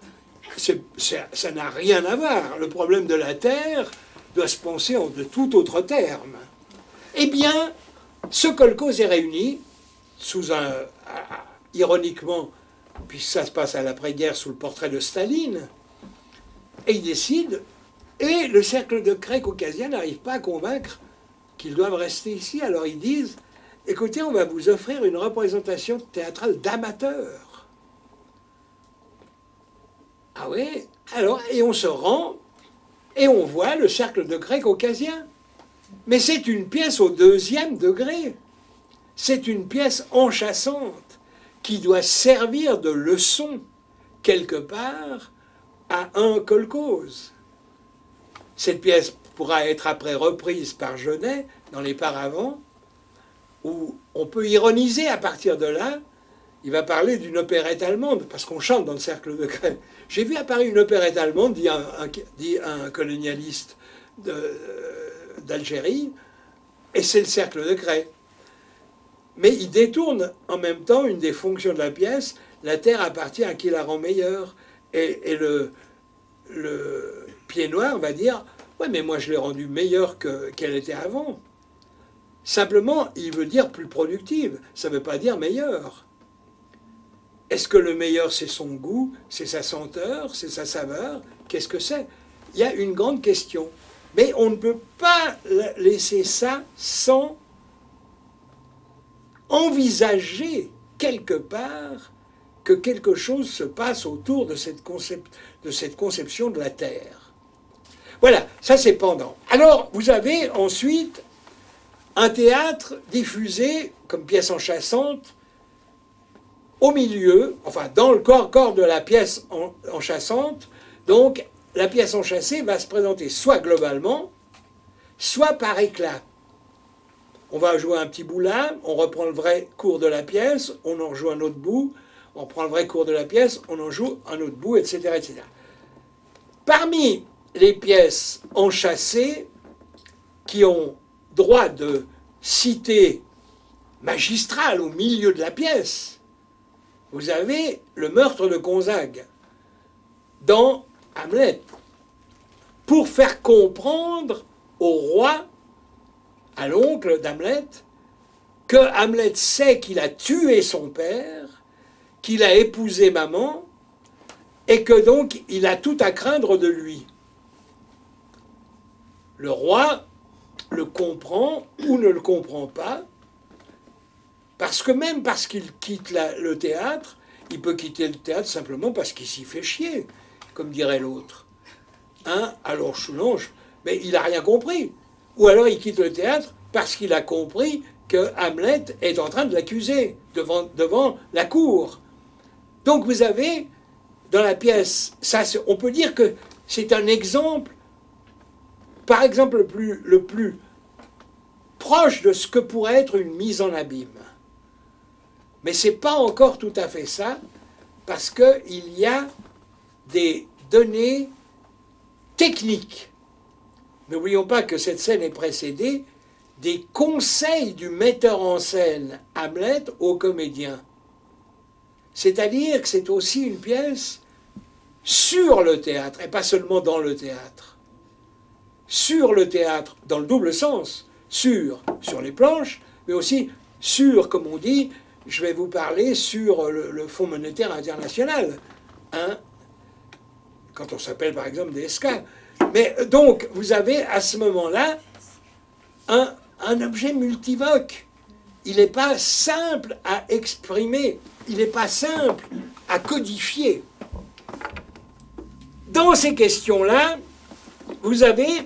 Ça n'a rien à voir. Le problème de la terre doit se penser en de tout autre terme. Eh bien, ce kolkhoze est réuni sous ironiquement, puisque ça se passe à l'après-guerre sous le portrait de Staline, et ils décident, et le cercle de craie caucasien n'arrive pas à convaincre qu'ils doivent rester ici. Alors ils disent, écoutez, on va vous offrir une représentation théâtrale d'amateurs. Ah oui? Alors, et on se rend, et on voit le cercle de craie caucasien. Mais c'est une pièce au deuxième degré. C'est une pièce enchâssante qui doit servir de leçon, quelque part, à un kolkhoze. Cette pièce pourra être après reprise par Genet dans Les Paravents, où on peut ironiser à partir de là. Il va parler d'une opérette allemande, parce qu'on chante dans le cercle de craie. J'ai vu apparaître une opérette allemande, dit un colonialiste d'Algérie, et c'est le cercle de craie. Mais il détourne en même temps une des fonctions de la pièce. La terre appartient à qui la rend meilleure. Et le pied noir va dire « Ouais, mais moi je l'ai rendue meilleure qu'elle était avant. » Simplement, il veut dire plus productive. Ça ne veut pas dire meilleure. Est-ce que le meilleur, c'est son goût, c'est sa senteur, c'est sa saveur? Qu'est-ce que c'est? Il y a une grande question. Mais on ne peut pas laisser ça sans envisager quelque part que quelque chose se passe autour de cette conception de la Terre. Voilà, ça c'est pendant. Alors, vous avez ensuite un théâtre diffusé comme pièce enchâssante au milieu, enfin dans le corps de la pièce enchâssante. Donc, la pièce enchâssée va se présenter soit globalement, soit par éclat. On va jouer un petit bout là, on reprend le vrai cours de la pièce, on en joue un autre bout, on prend le vrai cours de la pièce, on en joue un autre bout, etc., etc. Parmi les pièces enchâssées, droit de citer magistrale au milieu de la pièce, vous avez le meurtre de Gonzague dans Hamlet, pour faire comprendre au roi, à l'oncle d'Hamlet, que Hamlet sait qu'il a tué son père, qu'il a épousé maman, et que donc il a tout à craindre de lui. Le roi le comprend ou ne le comprend pas, parce que même parce qu'il quitte le théâtre, il peut quitter le théâtre simplement parce qu'il s'y fait chier, comme dirait l'autre. Hein? Alors, non, mais il n'a rien compris. Ou alors il quitte le théâtre parce qu'il a compris que Hamlet est en train de l'accuser devant la cour. Donc vous avez, dans la pièce, ça, on peut dire que c'est un exemple, par exemple, le plus proche de ce que pourrait être une mise en abîme. Mais ce n'est pas encore tout à fait ça, parce qu'il y a des données techniques. N'oublions pas que cette scène est précédée des conseils du metteur en scène Hamlet aux comédiens. C'est-à-dire que c'est aussi une pièce sur le théâtre, et pas seulement dans le théâtre. Sur le théâtre, dans le double sens, sur les planches, mais aussi sur, comme on dit, je vais vous parler sur le Fonds monétaire international, hein, quand on s'appelle par exemple DSK. Mais donc, vous avez à ce moment-là un objet multivoque. Il n'est pas simple à exprimer, il n'est pas simple à codifier. Dans ces questions-là, vous avez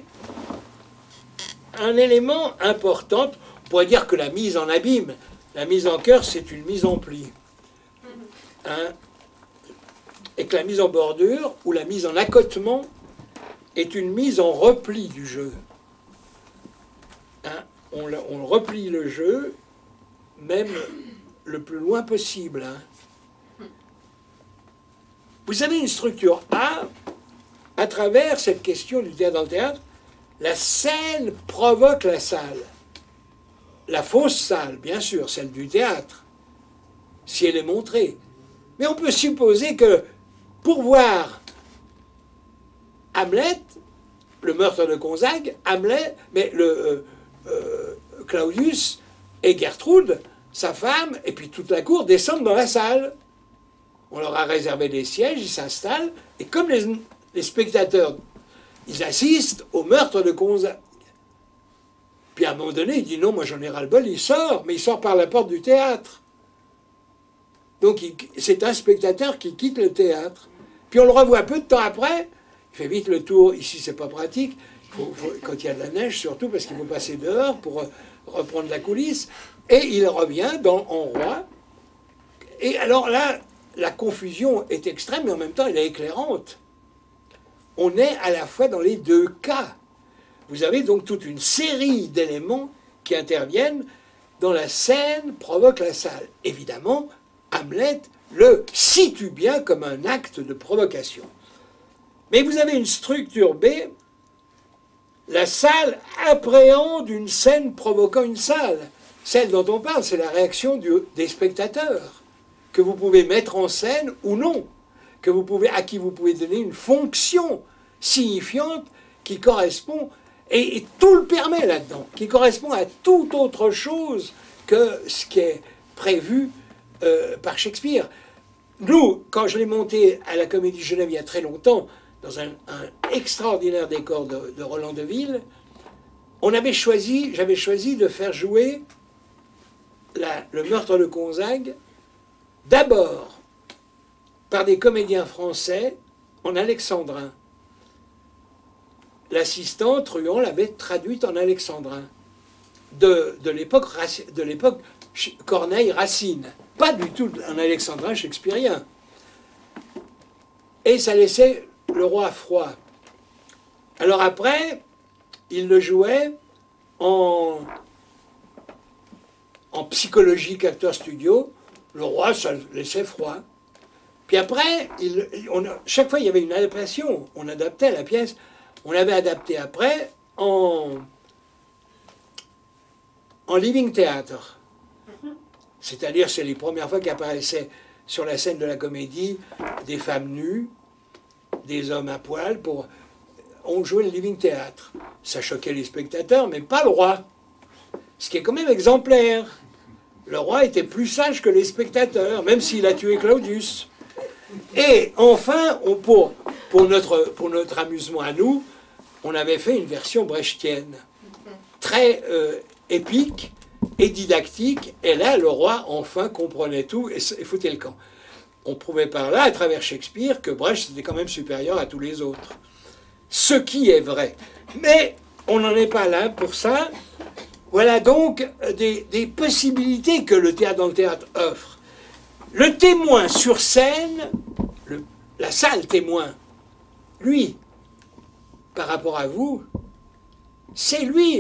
un élément important. On pourrait dire que la mise en abîme, la mise en cœur, c'est une mise en pli. Hein? Et que la mise en bordure ou la mise en accotement est une mise en repli du jeu. Hein? On replie le jeu, même le plus loin possible. Hein? Vous avez une structure A, à travers cette question du théâtre dans le théâtre, la scène provoque la salle. La fausse salle, bien sûr, celle du théâtre, si elle est montrée. Mais on peut supposer que pour voir Hamlet, le meurtre de Gonzague, Hamlet, mais Claudius et Gertrude, sa femme, et puis toute la cour descendent dans la salle. On leur a réservé des sièges, ils s'installent, et comme les spectateurs, ils assistent au meurtre de Gonzague. Puis à un moment donné, il dit non, moi j'en ai ras-le-bol, il sort, mais il sort par la porte du théâtre. Donc c'est un spectateur qui quitte le théâtre. Puis on le revoit peu de temps après, il fait vite le tour, ici c'est pas pratique, quand il y a de la neige surtout, parce qu'il faut passer dehors pour reprendre la coulisse, et il revient en roi. Et alors là, la confusion est extrême, mais en même temps elle est éclairante. On est à la fois dans les deux cas. Vous avez donc toute une série d'éléments qui interviennent dans la scène, provoque la salle. Évidemment, Hamlet le situe bien comme un acte de provocation. Mais vous avez une structure B, la salle appréhende une scène provoquant une salle. Celle dont on parle, c'est la réaction des spectateurs, que vous pouvez mettre en scène ou non, à qui vous pouvez donner une fonction signifiante qui correspond, et tout le permet là-dedans, qui correspond à toute autre chose que ce qui est prévu par Shakespeare. Nous, quand je l'ai monté à la Comédie de Genève il y a très longtemps, dans un extraordinaire décor de Roland Deville, j'avais choisi de faire jouer le meurtre de Gonzague d'abord par des comédiens français en alexandrin. L'assistant Truand l'avait traduite en alexandrin de l'époque Corneille-Racine, pas du tout un alexandrin shakespearien. Et ça laissait le roi froid. Alors après, il le jouait en psychologique acteur studio. Le roi, ça le laissait froid. Puis après, chaque fois il y avait une adaptation. On adaptait la pièce. On l'avait adaptée après en en living theatre. C'est-à-dire, c'est les premières fois qu'apparaissaient sur la scène de la comédie des femmes nues, des hommes à poil, on jouait le living theatre. Ça choquait les spectateurs, mais pas le roi. Ce qui est quand même exemplaire. Le roi était plus sage que les spectateurs, même s'il a tué Claudius. Et enfin, pour notre amusement à nous, on avait fait une version brechtienne, très épique et didactique. Et là, le roi, enfin, comprenait tout et foutait le camp. On prouvait par là, à travers Shakespeare, que Brecht était quand même supérieur à tous les autres. Ce qui est vrai. Mais on n'en est pas là pour ça. Voilà donc des possibilités que le théâtre dans le théâtre offre. Le témoin sur scène, la salle témoin, lui, par rapport à vous, c'est lui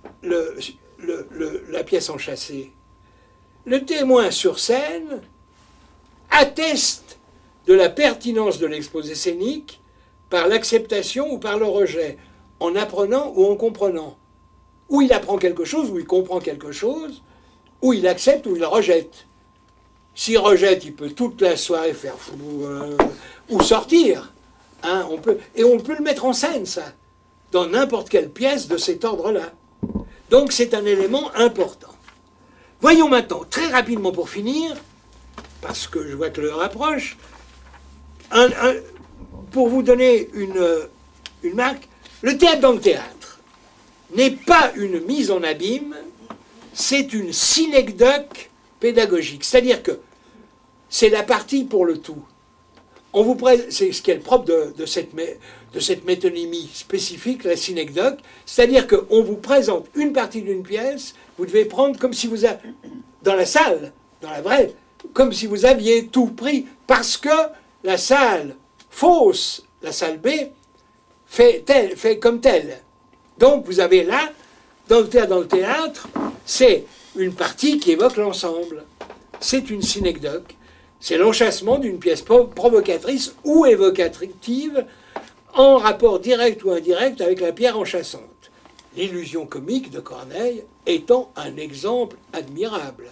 la pièce enchâssée. Le témoin sur scène atteste de la pertinence de l'exposé scénique par l'acceptation ou par le rejet, en apprenant ou en comprenant. Ou il apprend quelque chose, ou il comprend quelque chose, ou il accepte ou il rejette. S'il rejette, il peut toute la soirée faire ou sortir. Hein, on peut le mettre en scène, ça, dans n'importe quelle pièce de cet ordre-là. Donc c'est un élément important. Voyons maintenant, très rapidement pour finir, parce que je vois que l'heure approche, pour vous donner une marque, le théâtre dans le théâtre n'est pas une mise en abîme, c'est une synecdoque pédagogique. C'est-à-dire que c'est la partie pour le tout. C'est ce qui est le propre de cette métonymie spécifique, la synecdoque, c'est-à-dire qu'on vous présente une partie d'une pièce, vous devez prendre comme si vous aviez, dans la salle, dans la vraie, comme si vous aviez tout pris, parce que la salle fausse, la salle B, fait comme telle. Donc vous avez là, dans le théâtre, c'est une partie qui évoque l'ensemble. C'est une synecdoque. C'est l'enchâssement d'une pièce provocatrice ou évocative en rapport direct ou indirect avec la pierre enchâssante. L'illusion comique de Corneille étant un exemple admirable.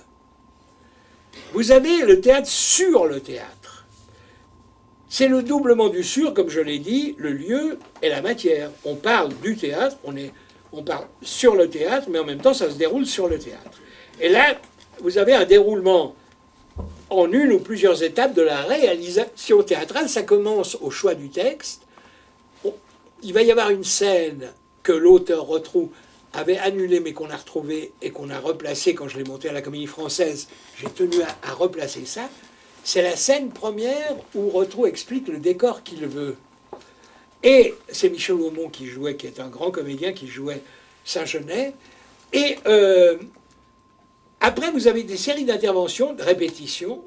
Vous avez le théâtre sur le théâtre. C'est le doublement du sur, comme je l'ai dit, le lieu et la matière. On parle du théâtre, on parle sur le théâtre, mais en même temps, ça se déroule sur le théâtre. Et là, vous avez un déroulement en une ou plusieurs étapes de la réalisation théâtrale. Ça commence au choix du texte. Il va y avoir une scène que l'auteur Rotrou avait annulée, mais qu'on a retrouvée et qu'on a replacée quand je l'ai montée à la Comédie Française. J'ai tenu à replacer ça. C'est la scène première où Rotrou explique le décor qu'il veut. Et c'est Michel Aumont qui jouait, qui est un grand comédien, qui jouait Saint-Genet. Et après, vous avez des séries d'interventions, de répétitions.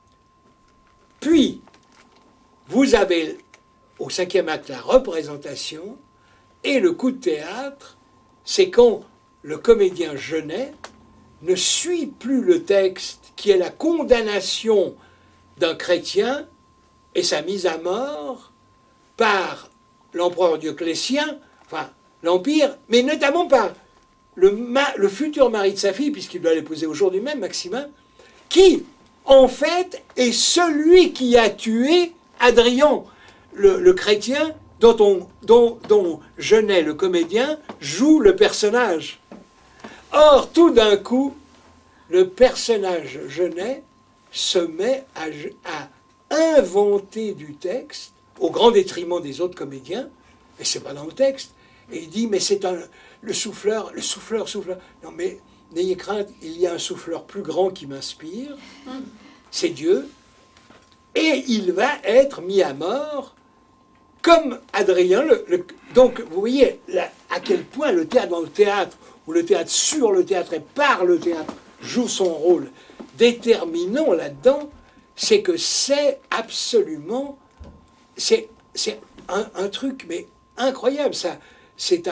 Puis, vous avez au 5e acte la représentation. Et le coup de théâtre, c'est quand le comédien Genet ne suit plus le texte qui est la condamnation d'un chrétien et sa mise à mort par l'empereur Dioclétien, enfin l'Empire, mais notamment par le futur mari de sa fille, puisqu'il doit l'épouser au jour du même, Maximin, qui, en fait, est celui qui a tué Adrien, le chrétien, dont Genet, le comédien, joue le personnage. Or, tout d'un coup, le personnage Genet se met à inventer du texte, au grand détriment des autres comédiens, mais c'est pas dans le texte. Et il dit, mais c'est le souffleur. Non, mais n'ayez crainte, il y a un souffleur plus grand qui m'inspire, c'est Dieu, et il va être mis à mort comme Adrien. Donc, vous voyez à quel point le théâtre dans le théâtre, ou le théâtre sur le théâtre et par le théâtre, joue son rôle déterminant là-dedans, c'est que c'est absolument... C'est un truc, mais incroyable, ça. C'est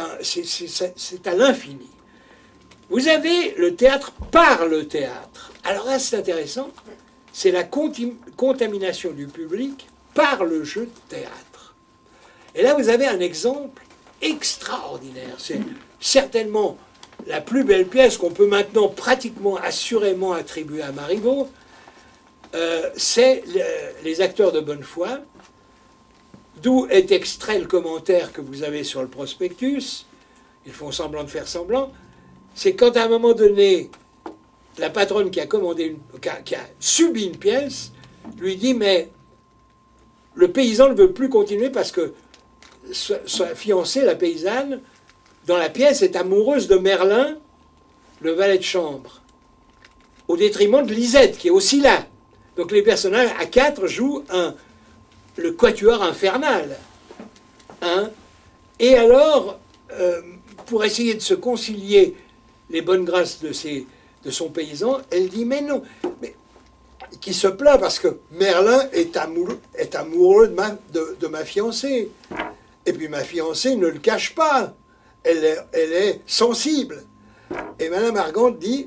à l'infini. Vous avez le théâtre par le théâtre. Alors là, c'est intéressant. C'est la contamination du public par le jeu de théâtre. Et là, vous avez un exemple extraordinaire. C'est certainement la plus belle pièce qu'on peut maintenant pratiquement assurément attribuer à Marivaux, c'est les acteurs de bonne foi, d'où est extrait le commentaire que vous avez sur le prospectus. Ils font semblant de faire semblant. C'est quand à un moment donné, la patronne qui a qui a subi une pièce lui dit mais le paysan ne veut plus continuer parce que sa fiancée, la paysanne, dans la pièce est amoureuse de Merlin, le valet de chambre, au détriment de Lisette qui est aussi là. Donc les personnages à quatre jouent le quatuor infernal. Hein. Et alors, pour essayer de se concilier les bonnes grâces de son paysan, elle dit mais non, mais qui se plaint parce que Merlin est amoureux de ma fiancée. Et puis ma fiancée ne le cache pas. Elle est sensible. Et Madame Argante dit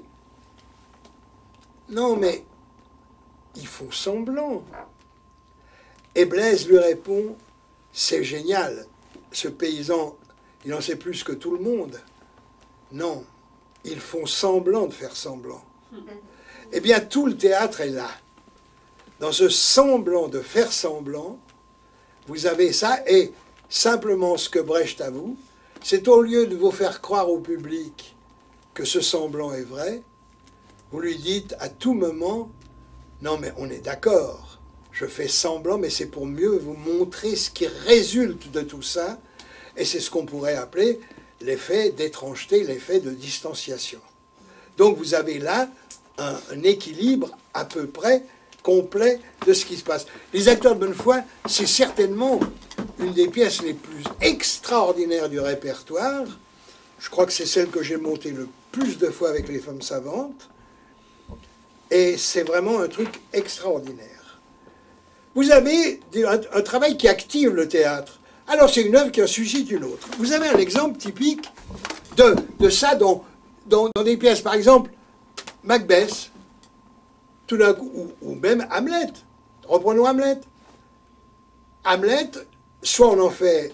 non mais ils font semblant. Et Blaise lui répond c'est génial, ce paysan, il en sait plus que tout le monde. Non, ils font semblant de faire semblant. Eh bien, tout le théâtre est là. Dans ce semblant de faire semblant, vous avez ça, et simplement ce que Brecht avoue, c'est au lieu de vous faire croire au public que ce semblant est vrai, vous lui dites à tout moment, non mais on est d'accord, je fais semblant, mais c'est pour mieux vous montrer ce qui résulte de tout ça, et c'est ce qu'on pourrait appeler l'effet d'étrangeté, l'effet de distanciation. Donc vous avez là un équilibre à peu près complet de ce qui se passe. Les acteurs de bonne foi, c'est certainement une des pièces les plus extraordinaires du répertoire. Je crois que c'est celle que j'ai montée le plus de fois avec les femmes savantes. Et c'est vraiment un truc extraordinaire. Vous avez un travail qui active le théâtre. Alors c'est une œuvre qui en suscite une autre. Vous avez un exemple typique de ça dans des pièces, par exemple, Macbeth, tout d'un coup, ou même Hamlet. Reprenons Hamlet. Hamlet, soit on en fait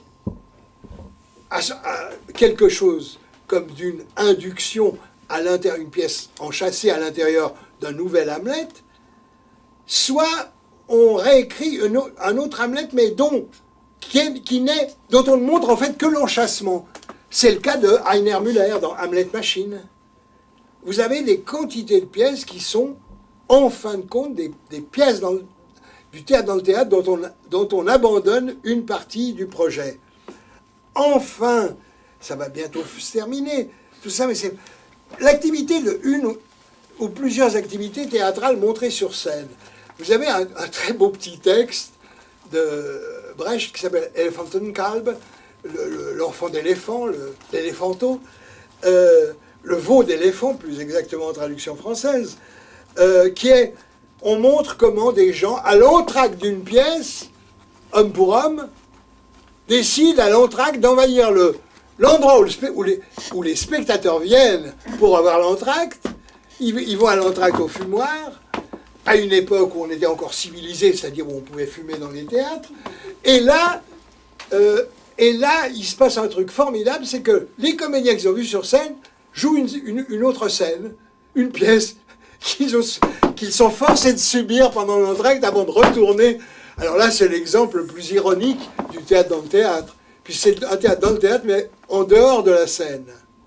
quelque chose comme d'une induction à l'intérieur, une pièce enchâssée à l'intérieur d'un nouvel Hamlet, soit on réécrit un autre Hamlet, mais dont on ne montre en fait que l'enchâssement. C'est le cas de Heiner Müller dans Hamlet Machine. Vous avez des quantités de pièces qui sont, en fin de compte, des pièces du théâtre dans le théâtre dont on abandonne une partie du projet. Enfin, ça va bientôt se terminer, tout ça, mais c'est l'activité de une ou plusieurs activités théâtrales montrées sur scène. Vous avez un très beau petit texte de Brecht qui s'appelle Elephantenkalb, l'enfant d'éléphant, l'éléphanto, le veau d'éléphant, plus exactement en traduction française, qui est, on montre comment des gens, à l'entracte d'une pièce, homme pour homme, décident à l'entracte d'envahir l'endroit où les spectateurs viennent pour avoir l'entracte. Ils vont à l'entracte au fumoir, à une époque où on était encore civilisé, c'est-à-dire où on pouvait fumer dans les théâtres. Et là, il se passe un truc formidable, c'est que les comédiens qu'ils ont vus sur scène jouent une autre scène, une pièce qu'ils sont forcés de subir pendant l'entracte avant de retourner. Alors là, c'est l'exemple le plus ironique du théâtre dans le théâtre. Puis c'est un théâtre dans le théâtre, mais en dehors de la scène.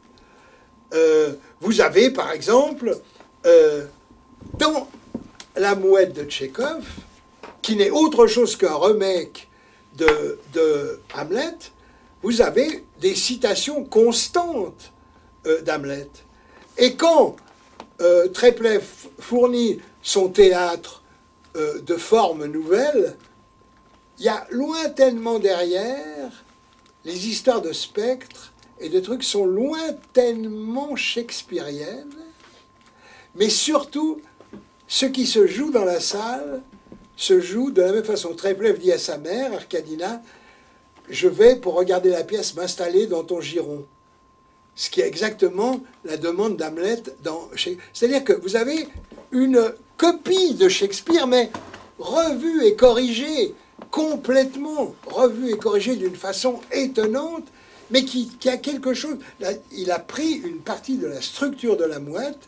Vous avez, par exemple, dans La Mouette de Tchekhov, qui n'est autre chose qu'un remake de Hamlet, vous avez des citations constantes d'Hamlet. Et quand Treplev fournit son théâtre de forme nouvelle, il y a lointainement derrière les histoires de spectres et de trucs sont lointainement shakespeariennes, mais surtout, ce qui se joue dans la salle se joue de la même façon. Treplev dit à sa mère, Arkadina, « Je vais, pour regarder la pièce, m'installer dans ton giron ». Ce qui est exactement la demande d'Hamlet dans... C'est-à-dire que vous avez une copie de Shakespeare, mais revue et corrigée, complètement revue et corrigée d'une façon étonnante, mais qui a quelque chose. Là, il a pris une partie de la structure de la mouette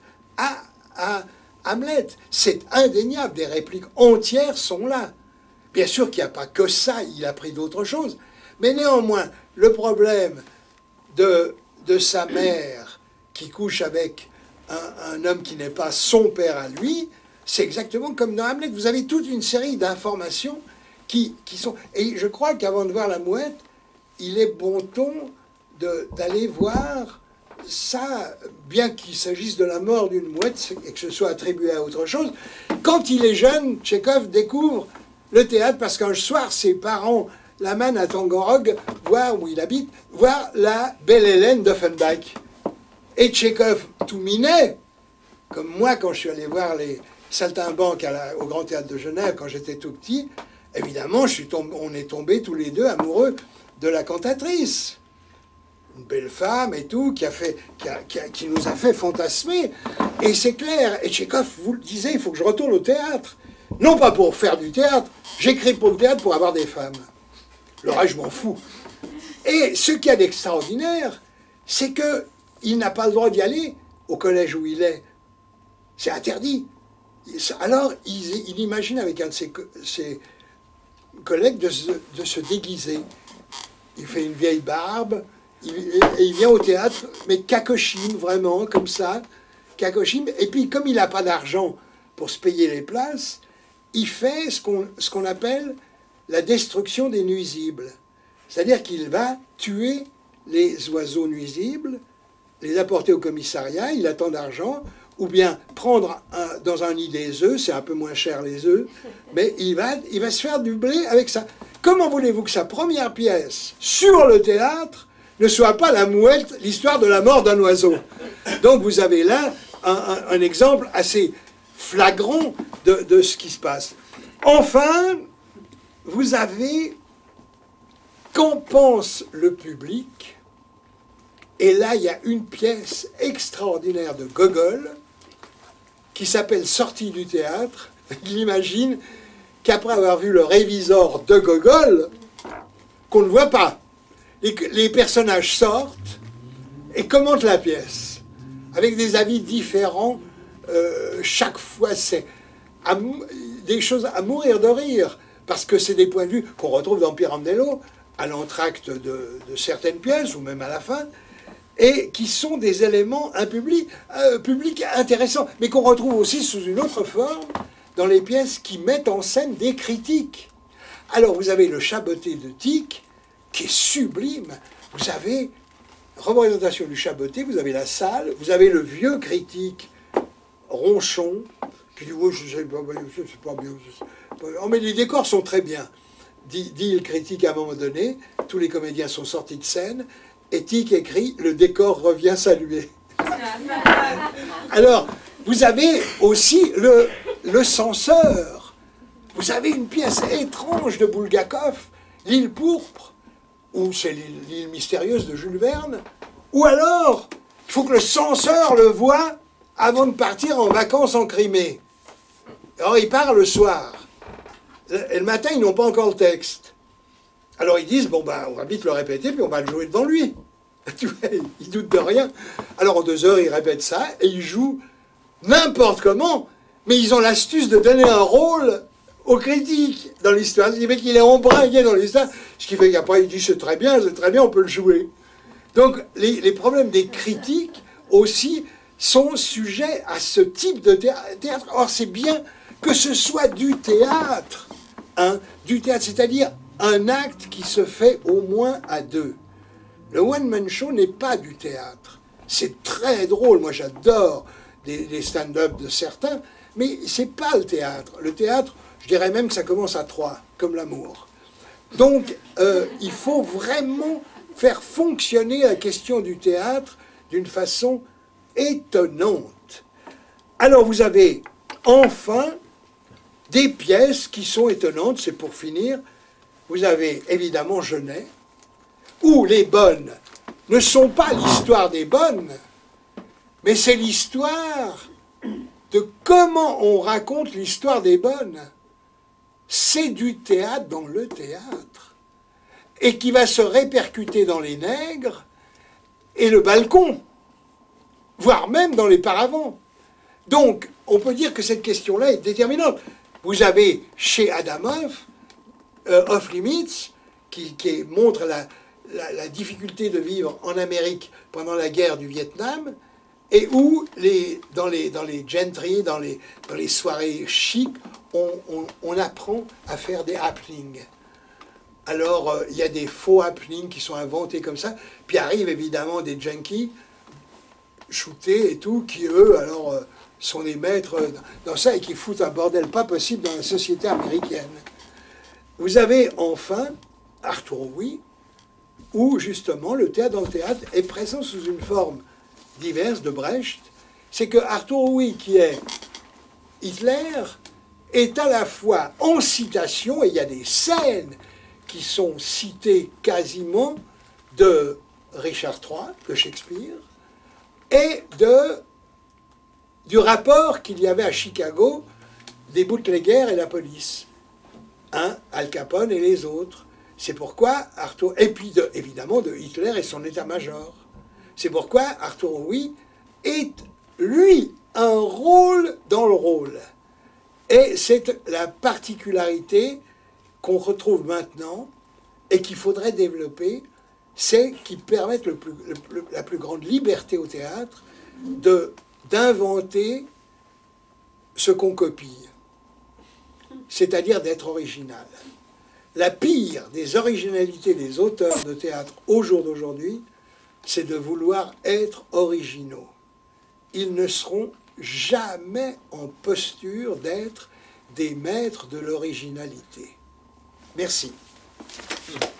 à Hamlet. C'est indéniable, des répliques entières sont là. Bien sûr qu'il n'y a pas que ça, il a pris d'autres choses. Mais néanmoins, le problème de sa mère qui couche avec un homme qui n'est pas son père à lui, c'est exactement comme dans Hamlet. Vous avez toute une série d'informations qui sont... Et je crois qu'avant de voir la mouette, il est bon ton d'aller voir ça, bien qu'il s'agisse de la mort d'une mouette et que ce soit attribué à autre chose. Quand il est jeune, Tchekhov découvre le théâtre parce qu'un soir, ses parents l'amènent à Tangorog, voir où il habite, voir la belle Hélène d'Offenbach. Et Tchekhov, tout minet, comme moi quand je suis allé voir les Saltimbanques au Grand Théâtre de Genève quand j'étais tout petit, évidemment, on est tombés tous les deux amoureux de la cantatrice. Une belle femme et tout, qui nous a fait fantasmer. Et c'est clair. Et Tchekhov vous le disait, il faut que je retourne au théâtre. Non pas pour faire du théâtre, j'écris pour le théâtre pour avoir des femmes. Le reste, je m'en fous. Et ce qu'il y a d'extraordinaire, c'est qu'il n'a pas le droit d'y aller au collège où il est. C'est interdit. Alors, il imagine avec un de ses collègues de se déguiser. Il fait une vieille barbe, et il vient au théâtre, mais kakoshim, vraiment, comme ça, kakoshim. Et puis, comme il n'a pas d'argent pour se payer les places, il fait ce qu'on appelle la destruction des nuisibles. C'est-à-dire qu'il va tuer les oiseaux nuisibles, les apporter au commissariat, il a tant d'argent, ou bien prendre dans un nid des œufs, c'est un peu moins cher les œufs, mais il va se faire du blé avec ça. Comment voulez-vous que sa première pièce sur le théâtre ne soit pas la mouette, l'histoire de la mort d'un oiseau? Donc vous avez là un exemple assez flagrant de ce qui se passe. Enfin, vous avez qu'en pense le public, et là il y a une pièce extraordinaire de Gogol qui s'appelle Sortie du théâtre. Il imagine qu'après avoir vu le révisor de Gogol, qu'on ne voit pas, les personnages sortent et commentent la pièce, avec des avis différents. Chaque fois, c'est des choses à mourir de rire, parce que c'est des points de vue qu'on retrouve dans Pirandello, à l'entracte de certaines pièces, ou même à la fin, et qui sont des éléments publics intéressants, mais qu'on retrouve aussi sous une autre forme dans les pièces qui mettent en scène des critiques. Alors vous avez le Chaboté de Tieck, qui est sublime. Vous avez représentation du Chaboté, vous avez la salle, vous avez le vieux critique Ronchon, qui dit oui, je sais pas, c'est pas bien. Oh, mais les décors sont très bien, dit le critique à un moment donné. Tous les comédiens sont sortis de scène. Et Tieck écrit « Le décor revient saluer ». Alors, vous avez aussi le censeur. Vous avez une pièce étrange de Bulgakov, L'île pourpre, ou c'est l'île mystérieuse de Jules Verne, ou alors, il faut que le censeur le voie avant de partir en vacances en Crimée. Alors, il part le soir. Et le matin, ils n'ont pas encore le texte. Alors ils disent, bon ben, on va vite le répéter, puis on va le jouer devant lui. Ils doutent de rien. Alors en 2 heures, ils répètent ça, et ils jouent n'importe comment, mais ils ont l'astuce de donner un rôle au critique dans l'histoire. Ce qui fait qu'il est embringué dans l'histoire, ce qui fait qu'après il dit, c'est très bien, on peut le jouer. Donc les problèmes des critiques aussi sont sujets à ce type de théâtre. Or c'est bien que ce soit du théâtre, hein, c'est-à-dire un acte qui se fait au moins à 2. Le one-man show n'est pas du théâtre. C'est très drôle, moi j'adore les stand-up de certains, mais c'est pas le théâtre. Le théâtre, je dirais même que ça commence à 3, comme l'amour. Donc il faut vraiment faire fonctionner la question du théâtre d'une façon étonnante. Alors vous avez enfin des pièces qui sont étonnantes, c'est pour finir. Vous avez évidemment Genet, où les bonnes ne sont pas l'histoire des bonnes, mais c'est l'histoire de comment on raconte l'histoire des bonnes. C'est du théâtre dans le théâtre. et qui va se répercuter dans les nègres et le balcon, voire même dans les paravents. Donc, on peut dire que cette question-là est déterminante. Vous avez chez Adamov, Off Limits, qui montre la difficulté de vivre en Amérique pendant la guerre du Vietnam, et où, dans les gentry, dans les soirées chic, on apprend à faire des happenings. Alors, il y a des faux happenings qui sont inventés comme ça, puis arrivent évidemment des junkies, shootés et tout, qui, eux, alors, sont les maîtres dans ça, et qui foutent un bordel pas possible dans la société américaine. Vous avez, enfin, Arthur Rouy, où, justement, le théâtre dans le théâtre est présent sous une forme diverse de Brecht. C'est que Arthur Rouy, qui est Hitler, est à la fois en citation, et il y a des scènes qui sont citées quasiment de Richard III, de Shakespeare, et du rapport qu'il y avait à Chicago des bootleggers et la police. Al Capone et les autres. C'est pourquoi Arthur... Et puis, évidemment, de Hitler et son état-major. C'est pourquoi Arthur Rouy est, lui, un rôle dans le rôle. Et c'est la particularité qu'on retrouve maintenant et qu'il faudrait développer, c'est qu'ils permettent la plus grande liberté au théâtre d'inventer ce qu'on copie, c'est-à-dire d'être original. La pire des originalités des auteurs de théâtre au jour d'aujourd'hui, c'est de vouloir être originaux. Ils ne seront jamais en posture d'être des maîtres de l'originalité. Merci.